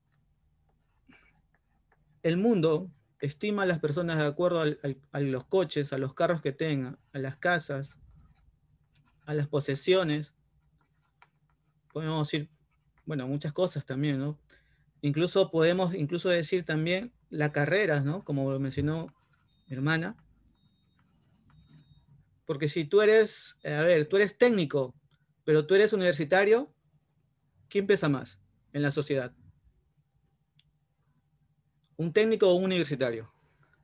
el mundo estima a las personas de acuerdo al, al, a los coches, a los carros que tengan, a las casas, a las posesiones, podemos decir, bueno, muchas cosas también, ¿no? Incluso podemos incluso decir también las carreras, ¿no? Como lo mencionó mi hermana. Porque si tú eres, a ver, tú eres técnico, pero tú eres universitario, ¿quién pesa más en la sociedad? ¿Un técnico o un universitario?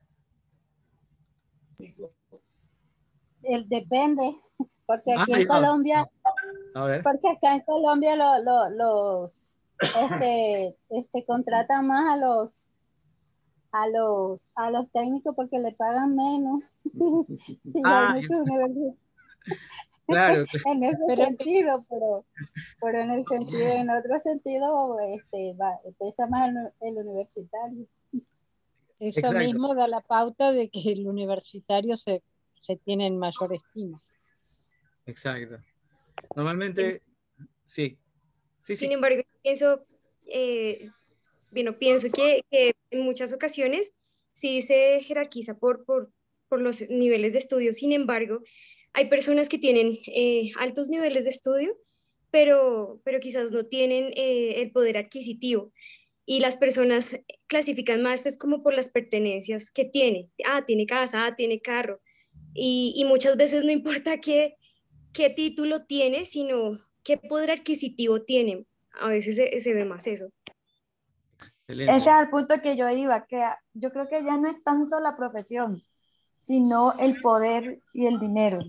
El, depende, porque aquí ah, en ya. Colombia, A ver. porque acá en Colombia lo, lo, los este, este, contratan más a los a los a los técnicos porque le pagan menos. Y hay Ah, muchos universitarios claro. en ese Pero- sentido, pero, pero en el sentido, en otro sentido, este, va, pesa más el, el universitario. Eso Exacto. mismo da la pauta de que el universitario se, se tiene en mayor estima. Exacto. Normalmente, sí. Sí, Sin sí. embargo, pienso, eh, bueno, pienso que, que en muchas ocasiones sí se jerarquiza por, por por los niveles de estudio. Sin embargo, hay personas que tienen eh, altos niveles de estudio, pero, pero quizás no tienen eh, el poder adquisitivo. Y las personas clasifican más es como por las pertenencias que tiene. Ah, tiene casa, ah, tiene carro. Y, y muchas veces no importa qué, qué título tiene, sino qué poder adquisitivo tiene. A veces se, se ve más eso. Ese Excelente. es el punto que yo iba, que yo creo que ya no es tanto la profesión, sino el poder y el dinero.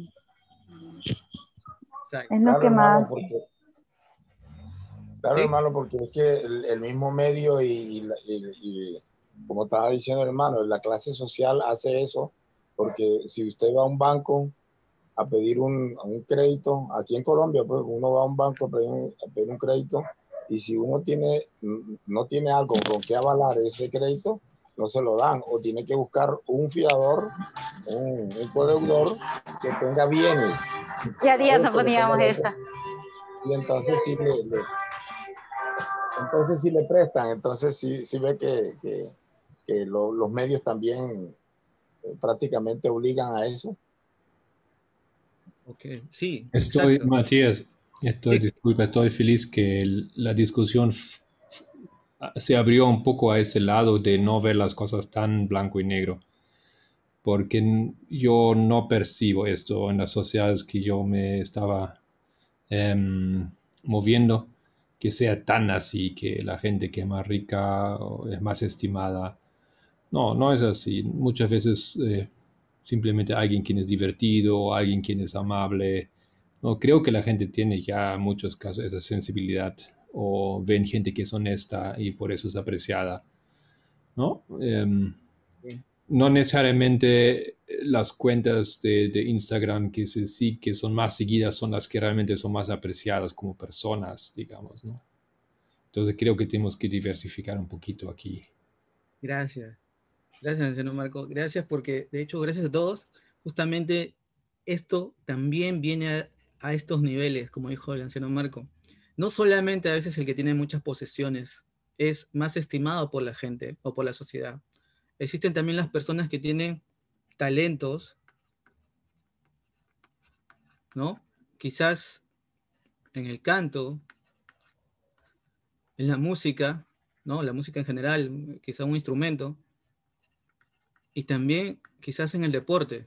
Exacto. Es lo Claro, que hermano, más... porque, claro, ¿Sí? hermano, porque es que el, el mismo medio y, y la- y- y, como estaba diciendo, hermano, la clase social hace eso, porque si usted va a un banco a pedir un, un crédito, aquí en Colombia, pues uno va a un banco a pedir un, a pedir un crédito, y si uno tiene, no tiene algo con que avalar ese crédito, no se lo dan, o tiene que buscar un fiador, un, un codeudor que tenga bienes, Ya días ¿sabes? no Que le ponga poníamos el esa. otro, y entonces sí le, le- entonces sí le prestan, entonces sí, sí ve que, que, que lo- los medios también eh, prácticamente obligan a eso. Ok, sí, Estoy, exacto. Matías, estoy, Sí, disculpa, estoy feliz que el- la discusión f- f- se abrió un poco a ese lado de no ver las cosas tan blanco y negro, porque n- yo no percibo esto en las sociedades que yo me estaba em, moviendo, que sea tan así, que la gente que es más rica o es más estimada. No, no es así. Muchas veces eh, simplemente alguien quien es divertido, alguien quien es amable. No, creo que la gente tiene ya en muchos casos esa sensibilidad o ven gente que es honesta y por eso es apreciada, ¿no? Em, sí. no necesariamente las cuentas de, de Instagram que se, sí que son más seguidas son las que realmente son más apreciadas como personas, digamos, ¿no? Entonces creo que tenemos que diversificar un poquito aquí. Gracias. Gracias, anciano Marco. Gracias porque, de hecho, gracias a todos. Justamente esto también viene a, a estos niveles, como dijo el anciano Marco. No solamente a veces el que tiene muchas posesiones es más estimado por la gente o por la sociedad. Existen también las personas que tienen talentos, ¿no? Quizás en el canto, en la música, ¿no? La música en general, quizás un instrumento, y también quizás en el deporte.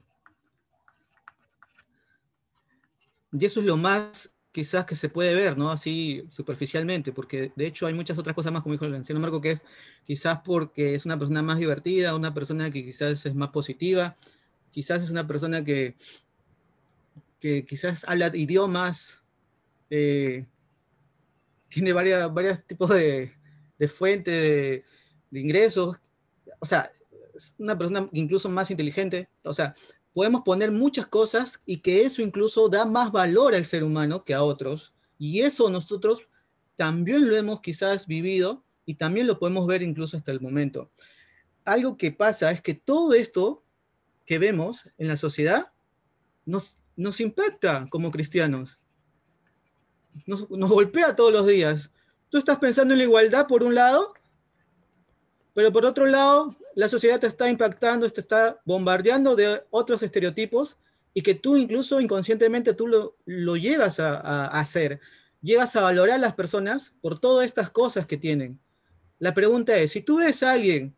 Y eso es lo más quizás que se puede ver, ¿no? Así superficialmente, porque de hecho hay muchas otras cosas más, como dijo el anciano Marco, que es quizás porque es una persona más divertida, una persona que quizás es más positiva, quizás es una persona que, que quizás habla idiomas, eh, tiene varias, varios tipos de, de fuentes de, de ingresos, o sea, es una persona incluso más inteligente, o sea, podemos poner muchas cosas y que eso incluso da más valor al ser humano que a otros, y eso nosotros también lo hemos quizás vivido y también lo podemos ver incluso hasta el momento. Algo que pasa es que todo esto que vemos en la sociedad nos, nos impacta como cristianos, nos, nos golpea todos los días. Tú estás pensando en la igualdad por un lado, pero por otro lado, la sociedad te está impactando, te está bombardeando de otros estereotipos y que tú incluso inconscientemente tú lo, lo llegas a, a, a hacer. Llegas a valorar a las personas por todas estas cosas que tienen. La pregunta es, si tú ves a alguien...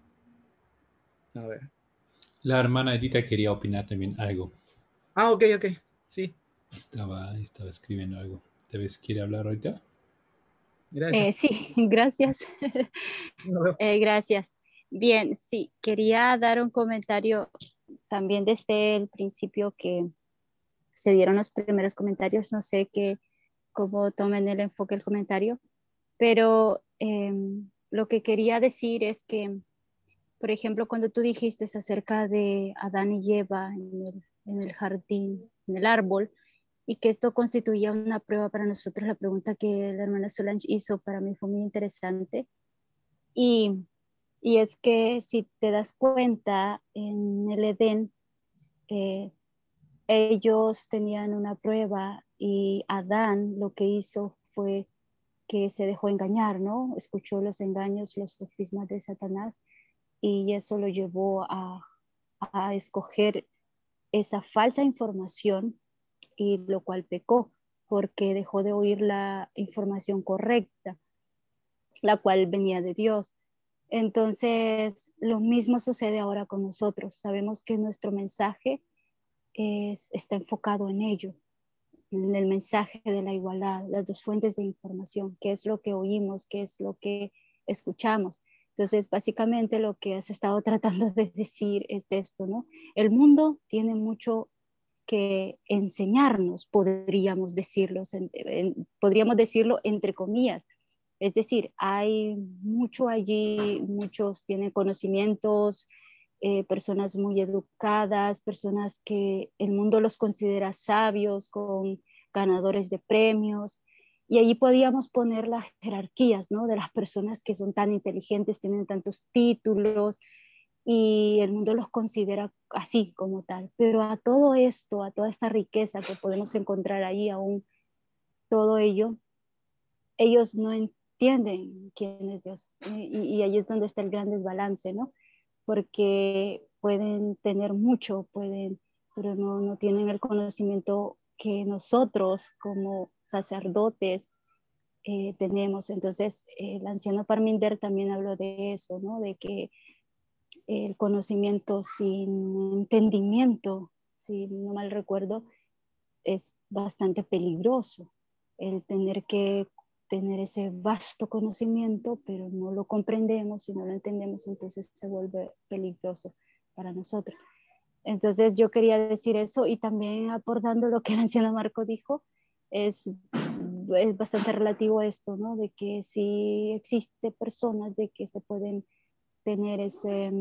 A ver. La hermana Edita quería opinar también algo. Ah, ok, ok. Sí, Estaba, estaba escribiendo algo. ¿Tal vez quiere hablar ahorita? gracias. Eh, sí, gracias. No veo. Eh, gracias. Bien, sí, quería dar un comentario también desde el principio que se dieron los primeros comentarios. No sé qué, cómo tomen el enfoque el comentario, pero eh, lo que quería decir es que, por ejemplo, cuando tú dijiste acerca de Adán y Eva en el, en el jardín, en el árbol, y que esto constituía una prueba para nosotros, la pregunta que la hermana Solange hizo para mí fue muy interesante. Y, y es que si te das cuenta, en el Edén, eh, ellos tenían una prueba y Adán lo que hizo fue que se dejó engañar, ¿no? Escuchó los engaños, los sofismas de Satanás y eso lo llevó a, a escoger esa falsa información, y lo cual pecó porque dejó de oír la información correcta, la cual venía de Dios. Entonces, lo mismo sucede ahora con nosotros. Sabemos que nuestro mensaje es, está enfocado en ello, en el mensaje de la igualdad, las dos fuentes de información, qué es lo que oímos, qué es lo que escuchamos. Entonces, básicamente lo que has estado tratando de decir es esto, ¿no? El mundo tiene mucho que enseñarnos, podríamos decirlo, en, en, podríamos decirlo entre comillas. Es decir, hay mucho allí, muchos tienen conocimientos, eh, personas muy educadas, personas que el mundo los considera sabios, con ganadores de premios, y allí podíamos poner las jerarquías, ¿no? De las personas que son tan inteligentes, tienen tantos títulos, y el mundo los considera así como tal. Pero a todo esto, a toda esta riqueza que podemos encontrar ahí, aún todo ello, ellos no entienden quién es Dios. Y, y ahí es donde está el gran desbalance, ¿no? Porque pueden tener mucho, pueden, pero no, no tienen el conocimiento que nosotros como sacerdotes eh, tenemos. Entonces, el anciano Parminder también habló de eso, ¿no? De que el conocimiento sin entendimiento, si no mal recuerdo, es bastante peligroso. El tener que tener ese vasto conocimiento, pero no lo comprendemos y no lo entendemos, entonces se vuelve peligroso para nosotros. Entonces yo quería decir eso, y también aportando lo que el anciano Marco dijo, es, es bastante relativo a esto, ¿no? De que sí existe personas de que se pueden tener ese,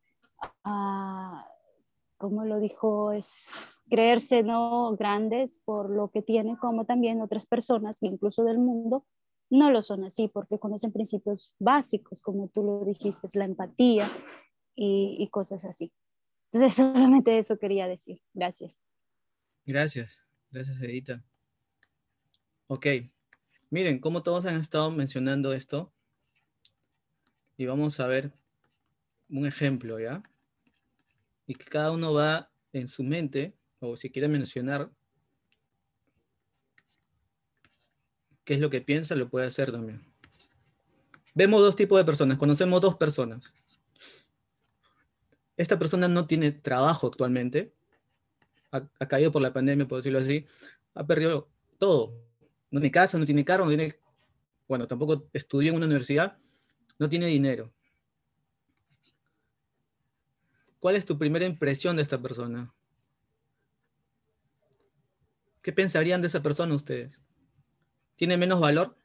uh, como lo dijo, es creerse, ¿no?, grandes por lo que tienen, como también otras personas, incluso del mundo, no lo son así, porque conocen principios básicos, como tú lo dijiste, es la empatía y, y cosas así. Entonces, solamente eso quería decir. Gracias. Gracias. Gracias, Edita. Ok. Miren, como todos han estado mencionando esto, y vamos a ver un ejemplo, ¿ya? Y que cada uno va en su mente, o si quiere mencionar qué es lo que piensa, lo puede hacer también. Vemos dos tipos de personas, conocemos dos personas. Esta persona no tiene trabajo actualmente, ha, ha caído por la pandemia, por decirlo así, ha perdido todo. No tiene casa, no tiene carro, no tiene, bueno, tampoco estudió en una universidad, no tiene dinero. ¿Cuál es tu primera impresión de esta persona? ¿Qué pensarían de esa persona ustedes? ¿Tiene menos valor?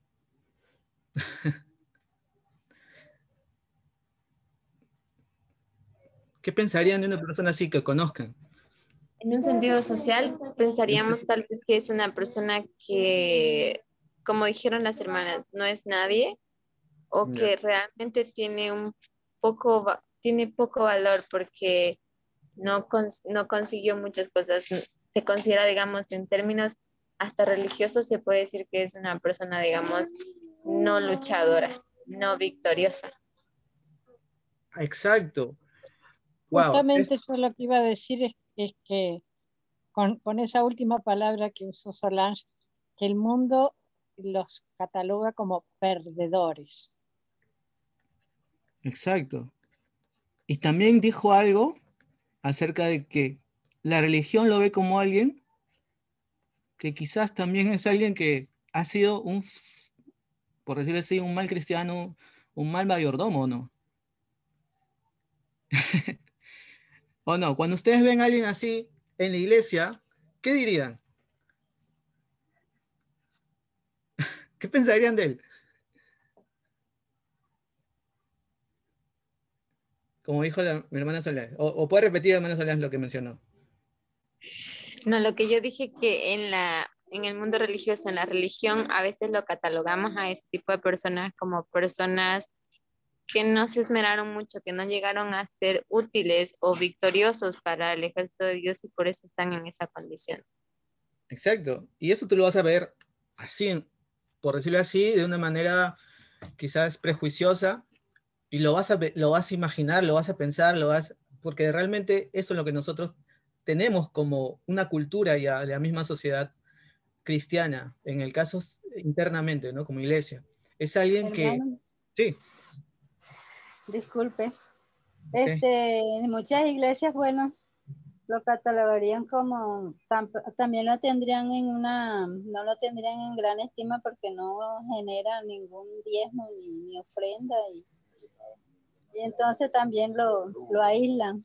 ¿Qué pensarían de una persona así que conozcan? En un sentido social, pensaríamos tal vez que es una persona que, como dijeron las hermanas, no es nadie, o que realmente tiene un poco, tiene poco valor porque no, cons no consiguió muchas cosas. Se considera, digamos, en términos hasta religiosos, se puede decir que es una persona, digamos, no luchadora, no victoriosa. Exacto. Wow. Justamente yo lo que iba a decir es, es que con, con esa última palabra que usó Solange, que el mundo los cataloga como perdedores. Exacto. Y también dijo algo acerca de que la religión lo ve como alguien que quizás también es alguien que ha sido un, por decirlo así, un mal cristiano, un mal mayordomo, ¿no? ¿O no? Cuando ustedes ven a alguien así en la iglesia, ¿qué dirían? ¿Qué pensarían de él? Como dijo la, mi hermana Soledad. O, o puede repetir, hermana Soledad, lo que mencionó. No, lo que yo dije que en la en el mundo religioso, en la religión, a veces lo catalogamos a ese tipo de personas como personas que no se esmeraron mucho, que no llegaron a ser útiles o victoriosos para el ejército de Dios, y por eso están en esa condición. Exacto. Y eso tú lo vas a ver así, por decirlo así, de una manera quizás prejuiciosa, y lo vas a, lo vas a imaginar, lo vas a pensar, lo vas, porque realmente eso es lo que nosotros tenemos como una cultura y a la misma sociedad cristiana, en el caso internamente, ¿no? Como iglesia. Es alguien que... Hermano, Sí, disculpe. ok. Este, en muchas iglesias, bueno, lo catalogarían como, tam- también lo tendrían en una, no lo tendrían en gran estima porque no genera ningún diezmo ni, ni ofrenda y, y entonces también lo, lo aíslan.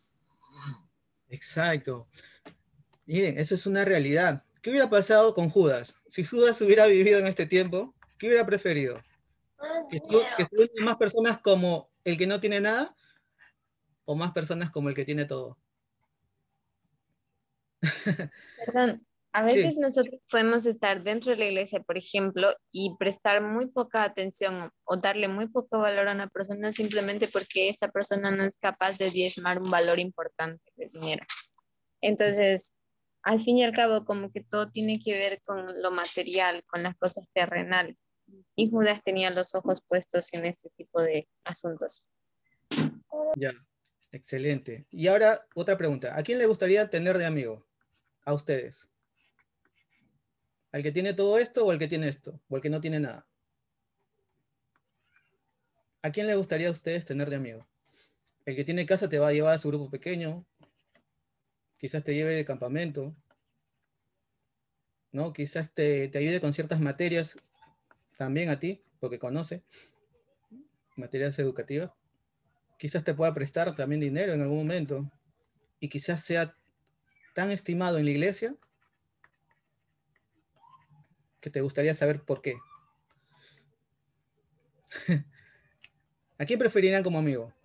Exacto. Miren, eso es una realidad. ¿Qué hubiera pasado con Judas? Si Judas hubiera vivido en este tiempo, ¿qué hubiera preferido? ¿Que, su- que se unan más personas como el que no tiene nada o más personas como el que tiene todo? Perdón, a Sí, veces nosotros podemos estar dentro de la iglesia, por ejemplo, y prestar muy poca atención o darle muy poco valor a una persona simplemente porque esa persona no es capaz de diezmar un valor importante de dinero. Entonces, al fin y al cabo, como que todo tiene que ver con lo material, con las cosas terrenales. Y Judas tenía los ojos puestos en ese tipo de asuntos. ya. Excelente. Y ahora otra pregunta. ¿A quién le gustaría tener de amigo? A ustedes. ¿Al que tiene todo esto o al que tiene esto? ¿O al que no tiene nada? ¿A quién le gustaría a ustedes tener de amigo? El que tiene casa te va a llevar a su grupo pequeño, quizás te lleve de campamento, ¿no? Quizás te, te ayude con ciertas materias también a ti, porque conoce materias educativas. Quizás te pueda prestar también dinero en algún momento y quizás sea tan estimado en la iglesia que te gustaría saber por qué. ¿A quién preferirían como amigo?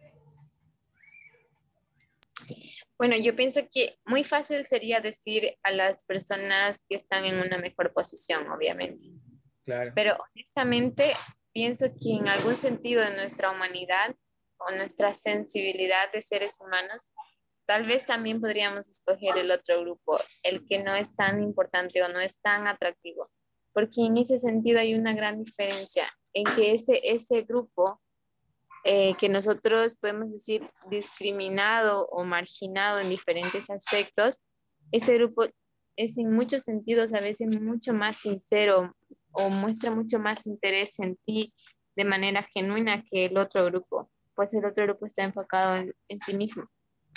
Bueno, yo pienso que muy fácil sería decir a las personas que están en una mejor posición, obviamente. Claro, Pero honestamente, pienso que en algún sentido de nuestra humanidad o nuestra sensibilidad de seres humanos, tal vez también podríamos escoger el otro grupo, el que no es tan importante o no es tan atractivo. Porque en ese sentido hay una gran diferencia en que ese, ese grupo eh, que nosotros podemos decir discriminado o marginado en diferentes aspectos, ese grupo es en muchos sentidos a veces mucho más sincero o muestra mucho más interés en ti de manera genuina que el otro grupo, pues el otro grupo está enfocado en, en sí mismo.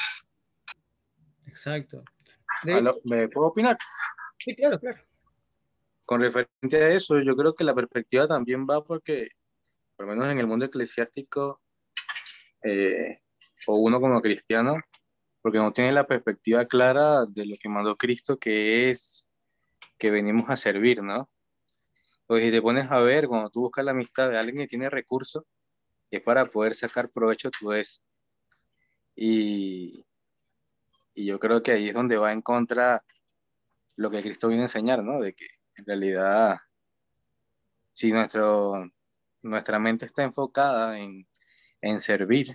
exacto. De hecho, Aló, ¿me puedo opinar? sí, claro, claro. Con referente a eso, yo creo que la perspectiva también va porque, por lo menos en el mundo eclesiástico, eh, o uno como cristiano, porque no tiene la perspectiva clara de lo que mandó Cristo, que es que venimos a servir, ¿no? Pues si te pones a ver, cuando tú buscas la amistad de alguien que tiene recursos, es para poder sacar provecho de todo eso. Y, y yo creo que ahí es donde va en contra lo que Cristo viene a enseñar, ¿no? De que en realidad, si nuestro, nuestra mente está enfocada en, en servir,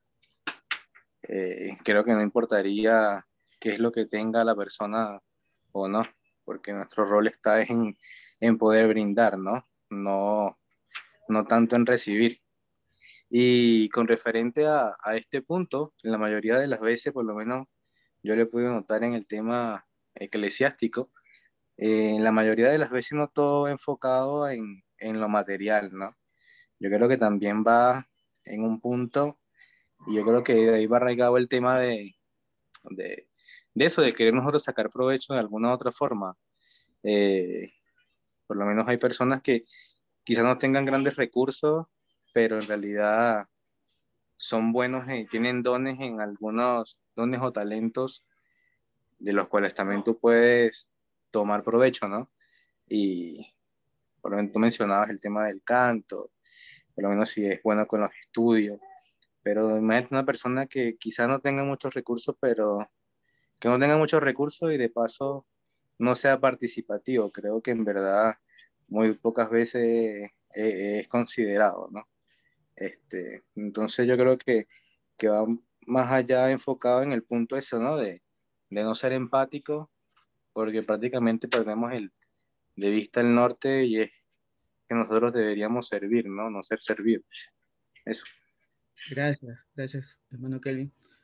eh, creo que no importaría qué es lo que tenga la persona o no, porque nuestro rol está en, en poder brindar, ¿no? No, no tanto en recibir. Y con referente a, a este punto, la mayoría de las veces, por lo menos yo le he podido notar en el tema eclesiástico, eh, en la mayoría de las veces no todo enfocado en, en lo material, ¿no? Yo creo que también va en un punto, y yo creo que de ahí va arraigado el tema de, de, de eso, de querer nosotros sacar provecho de alguna otra forma. Eh, por lo menos hay personas que quizás no tengan grandes recursos, pero en realidad son buenos y tienen dones en algunos dones o talentos de los cuales también tú puedes tomar provecho, ¿no? Y por lo menos tú mencionabas el tema del canto, por lo menos si es bueno con los estudios, pero imagínate una persona que quizás no tenga muchos recursos, pero que no tenga muchos recursos y de paso no sea participativo. Creo que en verdad muy pocas veces eh, es considerado, ¿no? Este, entonces yo creo que, que va más allá enfocado en el punto ese, ¿no? De, de no ser empático, porque prácticamente perdemos el, de vista el norte y es que nosotros deberíamos servir, ¿no? No ser servidos. Eso. Gracias, gracias, hermano Kelvin.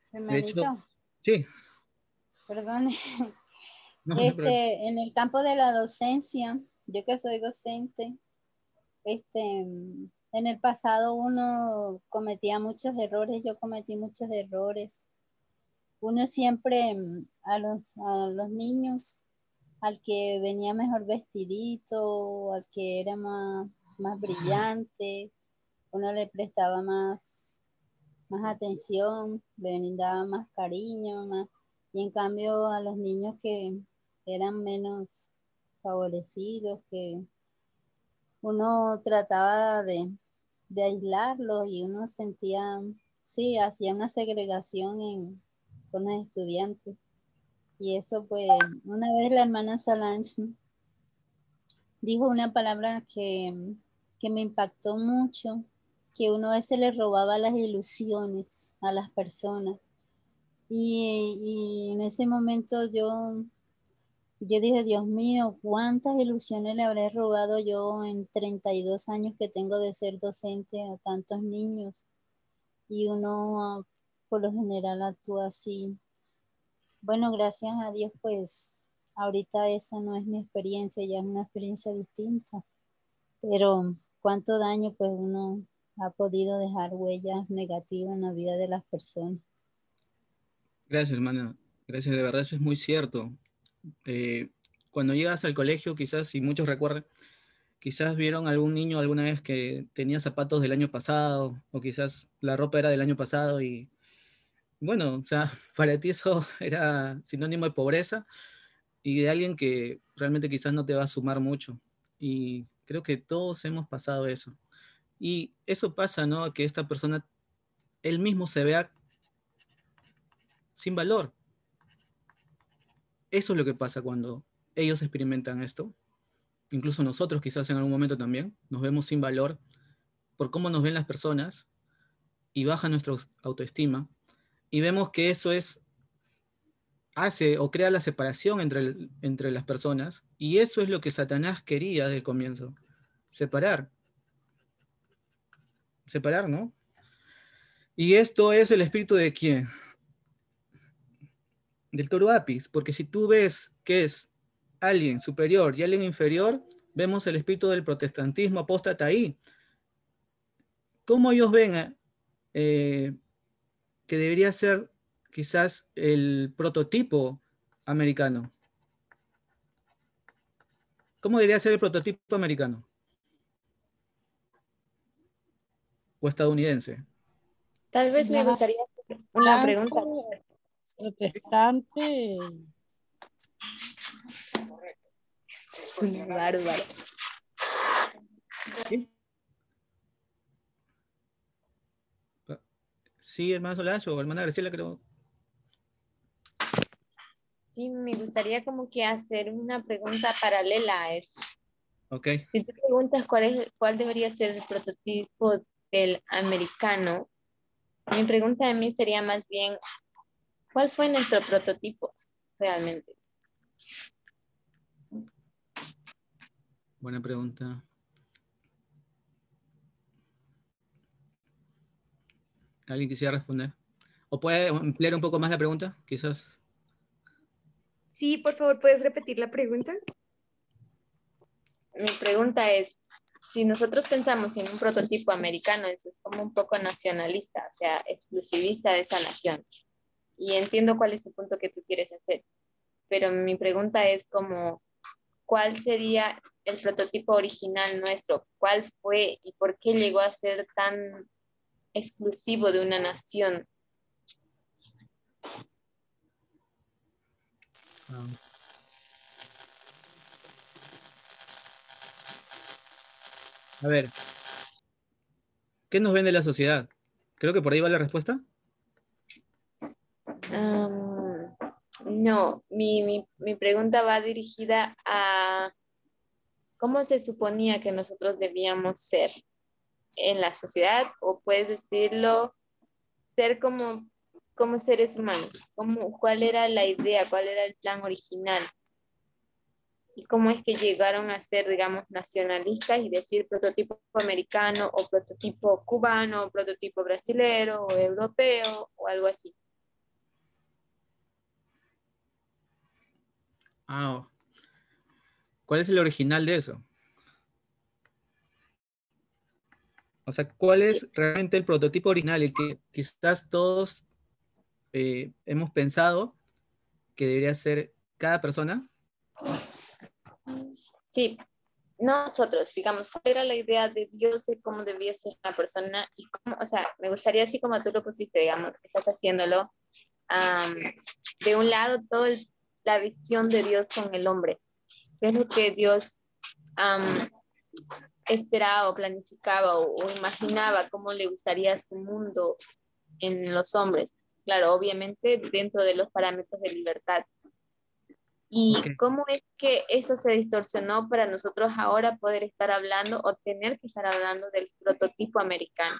De hecho, Hermanito, sí. perdone. No, no hay problema. Este, en el campo de la docencia, yo que soy docente, este, en el pasado uno cometía muchos errores, yo cometí muchos errores. Uno siempre mm, a los, a los niños, al que venía mejor vestidito, al que era más, más brillante, uno le prestaba más, más atención, le brindaba más cariño, más, y en cambio a los niños que eran menos favorecidos, que uno trataba de, de aislarlos y uno sentía, sí, hacía una segregación en, con los estudiantes. Y eso pues, una vez la hermana Solange dijo una palabra que, que me impactó mucho, que uno a veces le robaba las ilusiones a las personas. Y, y en ese momento yo, yo dije, Dios mío, ¿cuántas ilusiones le habré robado yo en treinta y dos años que tengo de ser docente a tantos niños? Y uno por lo general actúa así. Bueno, gracias a Dios, pues ahorita esa no es mi experiencia, ya es una experiencia distinta. Pero cuánto daño pues uno ha podido dejar huellas negativas en la vida de las personas. Gracias, hermana. Gracias, de verdad, eso es muy cierto. Eh, cuando llegas al colegio, quizás, y muchos recuerdan, quizás vieron algún niño alguna vez que tenía zapatos del año pasado, o quizás la ropa era del año pasado, y bueno, o sea, para ti eso era sinónimo de pobreza y de alguien que realmente quizás no te va a sumar mucho. Y creo que todos hemos pasado eso. Y eso pasa, ¿no? Que esta persona, él mismo se vea sin valor. Eso es lo que pasa cuando ellos experimentan esto. Incluso nosotros quizás en algún momento también nos vemos sin valor por cómo nos ven las personas y baja nuestra autoestima. Y vemos que eso es, hace o crea la separación entre, el, entre las personas. Y eso es lo que Satanás quería desde el comienzo. Separar. Separar, ¿no? Y esto es el espíritu de quién? Del toro Apis, porque si tú ves que es alguien superior y alguien inferior, vemos el espíritu del protestantismo apóstata ahí. ¿Cómo ellos ven eh, que debería ser quizás el prototipo americano? ¿Cómo debería ser el prototipo americano? ¿O estadounidense? Tal vez me gustaría hacer una pregunta. Protestante. Bárbaro. ¿Sí? Sí, hermana Solange o hermana Graciela, creo. Sí, me gustaría como que hacer una pregunta paralela a eso. Ok. Si tú preguntas cuál es, cuál debería ser el prototipo del americano, mi pregunta de mí sería más bien, ¿cuál fue nuestro prototipo realmente? Buena pregunta. ¿Alguien quisiera responder? ¿O puede ampliar un poco más la pregunta? Quizás. Sí, por favor, ¿puedes repetir la pregunta? Mi pregunta es, si nosotros pensamos en un prototipo americano, eso es como un poco nacionalista, o sea, exclusivista de esa nación. Y entiendo cuál es el punto que tú quieres hacer. Pero mi pregunta es como, ¿cuál sería el prototipo original nuestro? ¿Cuál fue y por qué llegó a ser tan exclusivo de una nación? Um, a ver, ¿qué nos vende la sociedad? Creo que por ahí va la respuesta. Um, no, mi, mi, mi pregunta va dirigida a cómo se suponía que nosotros debíamos ser en la sociedad, o puedes decirlo, ser como, como seres humanos. ¿Cómo, cuál era la idea, cuál era el plan original? ¿Y cómo es que llegaron a ser, digamos, nacionalistas y decir prototipo americano o prototipo cubano o prototipo brasilero o europeo o algo así? Ah, ¿cuál es el original de eso? O sea, ¿cuál es realmente el prototipo original? El que quizás todos eh, hemos pensado que debería ser cada persona. Sí, nosotros, digamos, ¿cuál era la idea de Dios de cómo debía ser una persona? Y cómo, o sea, me gustaría, así como tú lo pusiste, digamos, que estás haciéndolo, um, de un lado, toda la visión de Dios con el hombre. ¿Qué es lo que Dios um, esperaba o planificaba o, o imaginaba cómo le gustaría su mundo en los hombres? Claro, obviamente dentro de los parámetros de libertad. ¿Y Okay. cómo es que eso se distorsionó para nosotros ahora poder estar hablando o tener que estar hablando del prototipo americano?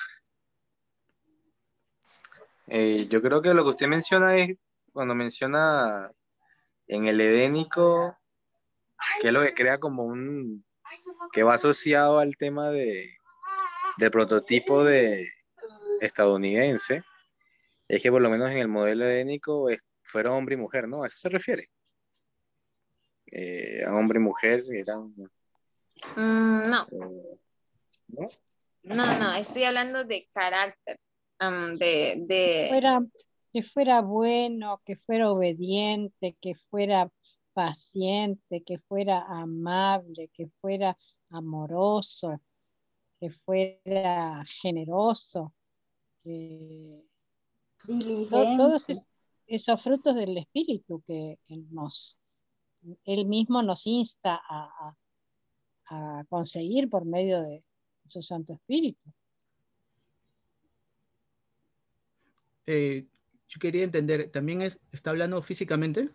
Eh, yo creo que lo que usted menciona es cuando menciona en el edénico, que es lo que crea como un, que va asociado al tema de, del prototipo de estadounidense, es que por lo menos en el modelo edénico es, fueron hombre y mujer, ¿no? ¿A eso se refiere? Eh, a hombre y mujer eran... Mm, no. Eh, ¿no? No, no, estoy hablando de carácter, um, de, de... Fuera, que fuera bueno, que fuera obediente, que fuera paciente, que fuera amable, que fuera amoroso, que fuera generoso, que to- todos Diligente. es- esos frutos del espíritu que, que nos, él mismo nos insta a, a- a conseguir por medio de su Santo Espíritu. Eh, yo quería entender, ¿también es, está hablando físicamente?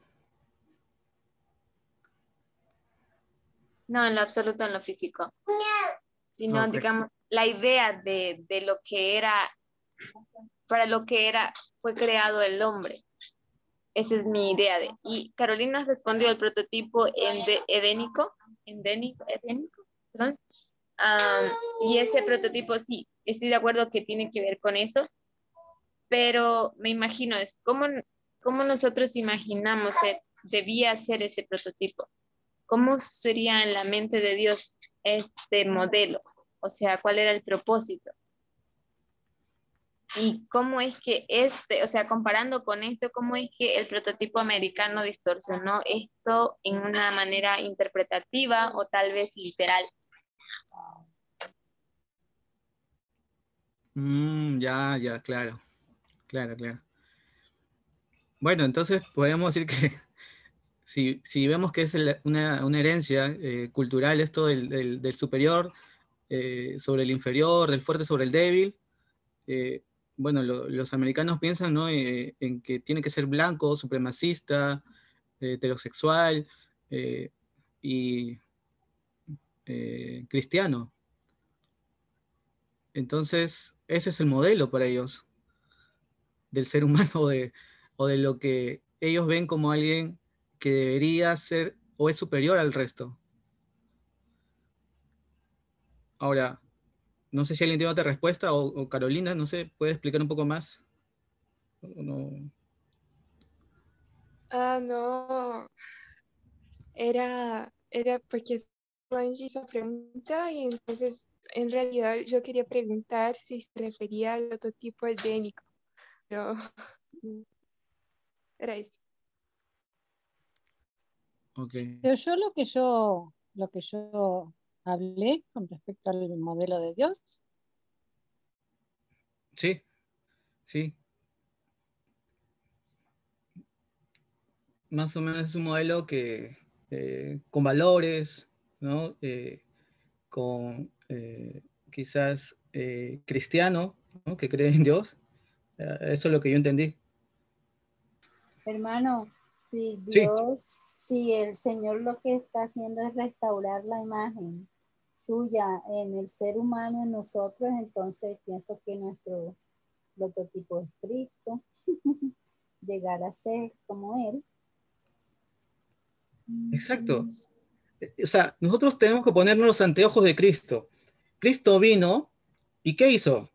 No, en lo absoluto, en lo físico, sino, Ok. digamos, la idea de, de lo que era, para lo que era, fue creado el hombre. Esa es mi idea de. Y Carolina respondió al prototipo ende- edénico, endénico, edénico, perdón. Um, y ese prototipo sí, estoy de acuerdo que tiene que ver con eso, pero me imagino, es cómo, cómo nosotros imaginamos ser, debía ser ese prototipo. ¿Cómo sería en la mente de Dios este modelo? O sea, ¿cuál era el propósito? Y cómo es que este, o sea, comparando con esto, cómo es que el prototipo americano distorsionó esto en una manera interpretativa o tal vez literal. Mm, ya, ya, claro. Claro, claro. Bueno, entonces podemos decir que si, si vemos que es el- una, una herencia eh, cultural esto del, del- del superior eh, sobre el inferior, del fuerte sobre el débil, eh, bueno, lo- los americanos piensan, ¿no? Eh, en que tiene que ser blanco, supremacista, eh, heterosexual eh, y eh, cristiano. Entonces, ese es el modelo para ellos del ser humano o de, o de lo que ellos ven como alguien que debería ser o es superior al resto. Ahora, no sé si alguien tiene otra respuesta o, o Carolina, no sé, ¿puede explicar un poco más? O no. Ah, no, era, era porque Angie hizo pregunta y entonces en realidad yo quería preguntar si se refería al prototipo edénico, pero era eso. Ok. Pero yo lo que yo, lo que yo hablé con respecto al modelo de Dios, Sí, sí. Más o menos es un modelo que eh, con valores, ¿no? Eh, con eh, quizás eh, cristiano, ¿no? Que cree en Dios. Eh, eso es lo que yo entendí. Hermano, si Sí, Dios, si el Señor lo que está haciendo es restaurar la imagen suya en el ser humano, en nosotros, entonces pienso que nuestro prototipo es Cristo, llegar a ser como Él. exacto. O sea, nosotros tenemos que ponernos los anteojos de Cristo. Cristo vino y ¿qué hizo?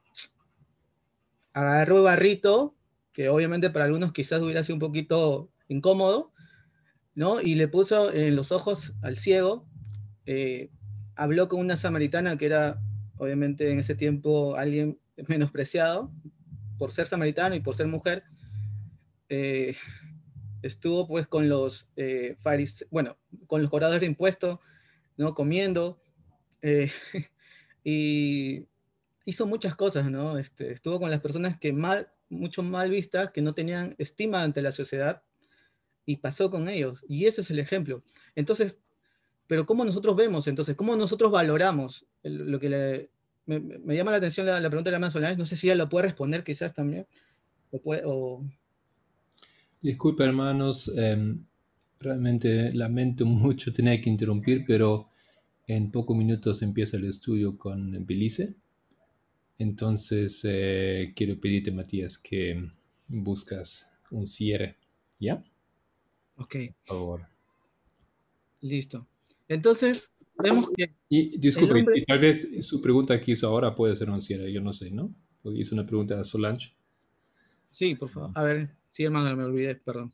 Agarró barrito, que obviamente para algunos quizás hubiera sido un poquito incómodo, ¿no? Y le puso en los ojos al ciego, eh, habló con una samaritana que era, obviamente, en ese tiempo alguien menospreciado por ser samaritano y por ser mujer. Eh, estuvo pues con los eh, fariseos, bueno, con los cobradores de impuestos, ¿no? Comiendo, eh, y hizo muchas cosas, ¿no? Este, estuvo con las personas que mal, mucho mal vistas, que no tenían estima ante la sociedad, y pasó con ellos, y eso es el ejemplo. Entonces, pero ¿cómo nosotros vemos entonces? ¿Cómo nosotros valoramos? El, lo que le, me, me, llama la atención la, la pregunta de la hermana Solares, no sé si ella lo puede responder quizás también, o puede, o... Disculpe, hermanos, eh, realmente lamento mucho tener que interrumpir, pero en pocos minutos empieza el estudio con Belice. Entonces, eh, quiero pedirte, Matías, que buscas un cierre, ¿ya? Ok. Por favor. Listo. Entonces, vemos que Y disculpe, el hombre... y tal vez su pregunta que hizo ahora puede ser un cierre, yo no sé, ¿no? Porque hizo una pregunta a Solange. Sí, por favor. A ver, sí, hermano, me olvidé, perdón.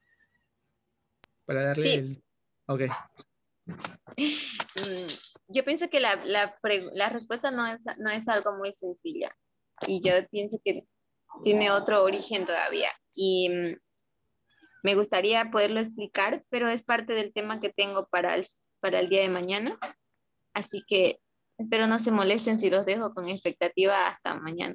Para darle Sí. el... Ok. Yo pienso que la, la, la respuesta no es, no es algo muy sencilla. Y yo pienso que tiene otro origen todavía. Y mm, me gustaría poderlo explicar, pero es parte del tema que tengo para el, para el día de mañana. Así que espero no se molesten si los dejo con expectativa hasta mañana.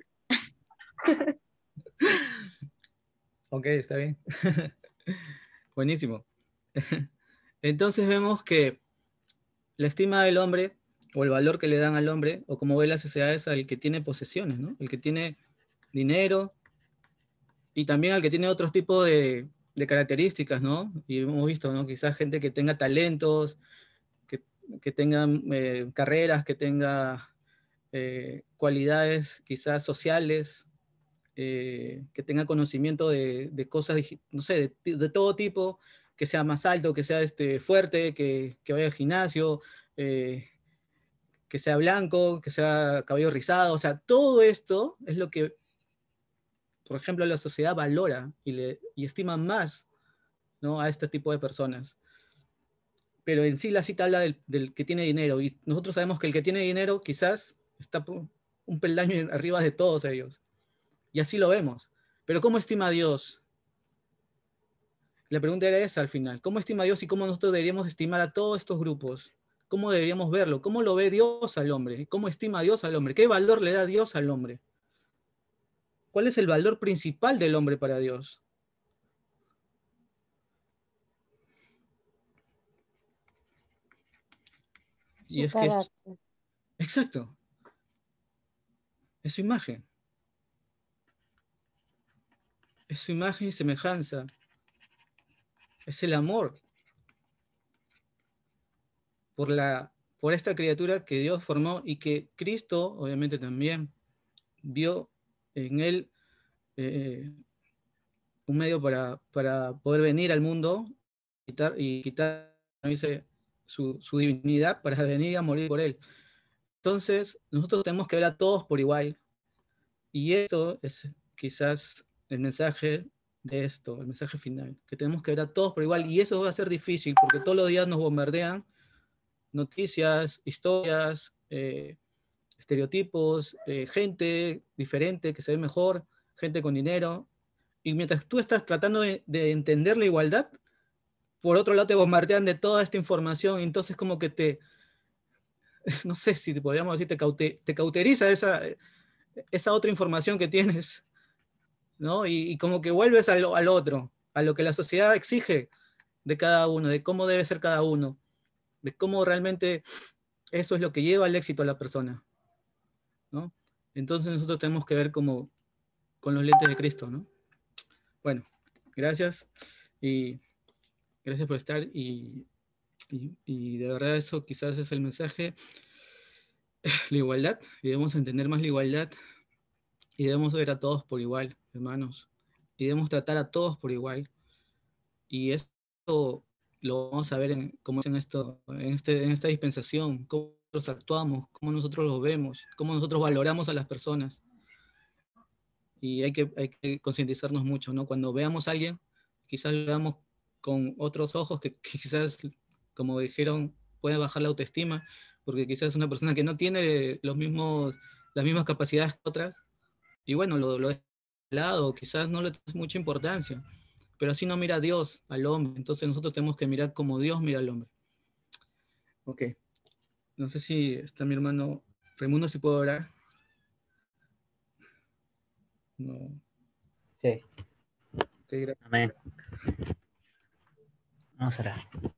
Ok, está bien. Buenísimo. Entonces vemos que la estima del hombre, o el valor que le dan al hombre, o como ve la sociedad, es al que tiene posesiones, ¿no? El que tiene dinero, y también al que tiene otros tipos de, de características, ¿no? Y hemos visto, ¿no? Quizás gente que tenga talentos, que, que tenga eh, carreras, que tenga eh, cualidades quizás sociales, eh, que tenga conocimiento de, de cosas, no sé, de, de, todo tipo, que sea más alto, que sea este, fuerte, que, que vaya al gimnasio, eh, que sea blanco, que sea cabello rizado, o sea, todo esto es lo que, por ejemplo, la sociedad valora y, le, y estima más, ¿no? A este tipo de personas. Pero en sí la cita habla del, del que tiene dinero, y nosotros sabemos que el que tiene dinero quizás está un peldaño arriba de todos ellos. Y así lo vemos. Pero ¿cómo estima a Dios? La pregunta era esa al final. ¿Cómo estima a Dios y cómo nosotros deberíamos estimar a todos estos grupos? ¿Cómo deberíamos verlo? ¿Cómo lo ve Dios al hombre? ¿Cómo estima a Dios al hombre? ¿Qué valor le da Dios al hombre? ¿Cuál es el valor principal del hombre para Dios? Su y es carácter. que... Exacto. Es su imagen. Es su imagen y semejanza. Es el amor por, la, por esta criatura que Dios formó y que Cristo, obviamente, también vio en él eh, un medio para, para poder venir al mundo quitar, y quitar dice, su, su divinidad para venir a morir por él. Entonces, nosotros tenemos que ver a todos por igual. Y eso es quizás el mensaje de esto, el mensaje final, que tenemos que ver a todos por igual. Y eso va a ser difícil porque todos los días nos bombardean noticias, historias, eh, estereotipos, eh, gente diferente que se ve mejor, gente con dinero. Y mientras tú estás tratando de, de entender la igualdad, por otro lado te bombardean de toda esta información, y entonces como que te, no sé si te podríamos decir, te, caute, te cauteriza esa, esa otra información que tienes, ¿no? Y, y como que vuelves al, al otro, a lo que la sociedad exige de cada uno, de cómo debe ser cada uno, de cómo realmente eso es lo que lleva al éxito a la persona, ¿no? Entonces nosotros tenemos que ver como con los lentes de Cristo, ¿no? Bueno, gracias y gracias por estar y, y, y de verdad eso quizás es el mensaje, la igualdad, y debemos entender más la igualdad y debemos ver a todos por igual, hermanos, y debemos tratar a todos por igual, y esto lo vamos a ver en, como es en, esto, en, este, en esta dispensación, cómo nosotros actuamos, cómo nosotros los vemos, cómo nosotros valoramos a las personas. Y hay que, hay que concientizarnos mucho, ¿no? Cuando veamos a alguien, quizás lo veamos con otros ojos que, que quizás, como dijeron, puede bajar la autoestima, porque quizás una persona que no tiene los mismos, las mismas capacidades que otras, y bueno, lo, lo de lado, quizás no le das mucha importancia, pero así no mira a Dios, al hombre, entonces nosotros tenemos que mirar como Dios mira al hombre. Ok, no sé si está mi hermano Raimundo, si puedo orar. No. Sí. Okay, gracias. Amén. Vamos a orar.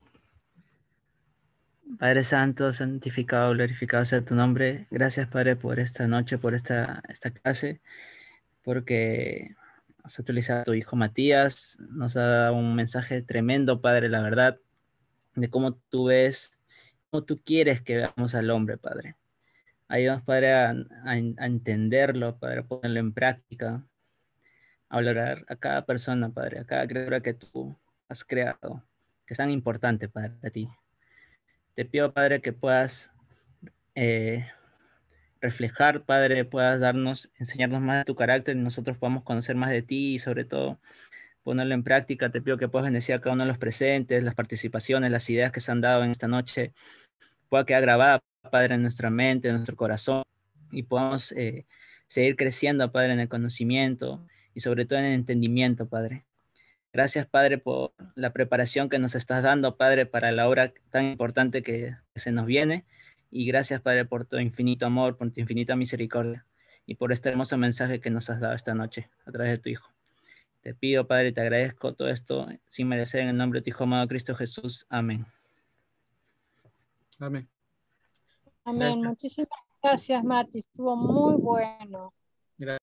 Padre Santo, santificado, glorificado sea tu nombre. Gracias, Padre, por esta noche, por esta, esta clase, porque has utilizado a tu hijo Matías, nos ha dado un mensaje tremendo, Padre, la verdad, de cómo tú ves, cómo tú quieres que veamos al hombre, Padre. Ayúdanos, Padre, a, a, a entenderlo, Padre, a ponerlo en práctica, a valorar a cada persona, Padre, a cada criatura que tú has creado, que es tan importante para ti. Te pido, Padre, que puedas eh, reflejar, Padre, puedas darnos, enseñarnos más de tu carácter y nosotros podamos conocer más de ti y sobre todo ponerlo en práctica. Te pido que puedas bendecir a cada uno de los presentes, las participaciones, las ideas que se han dado en esta noche, pueda quedar grabada, Padre, en nuestra mente, en nuestro corazón y podamos eh, seguir creciendo, Padre, en el conocimiento y sobre todo en el entendimiento, Padre. Gracias, Padre, por la preparación que nos estás dando, Padre, para la obra tan importante que, que se nos viene. Y gracias, Padre, por tu infinito amor, por tu infinita misericordia y por este hermoso mensaje que nos has dado esta noche a través de tu Hijo. Te pido, Padre, y te agradezco todo esto sin merecer en el nombre de tu Hijo amado Cristo Jesús. Amén. Amén. Amén. Gracias. Muchísimas gracias, Mati. Estuvo muy bueno. Gracias.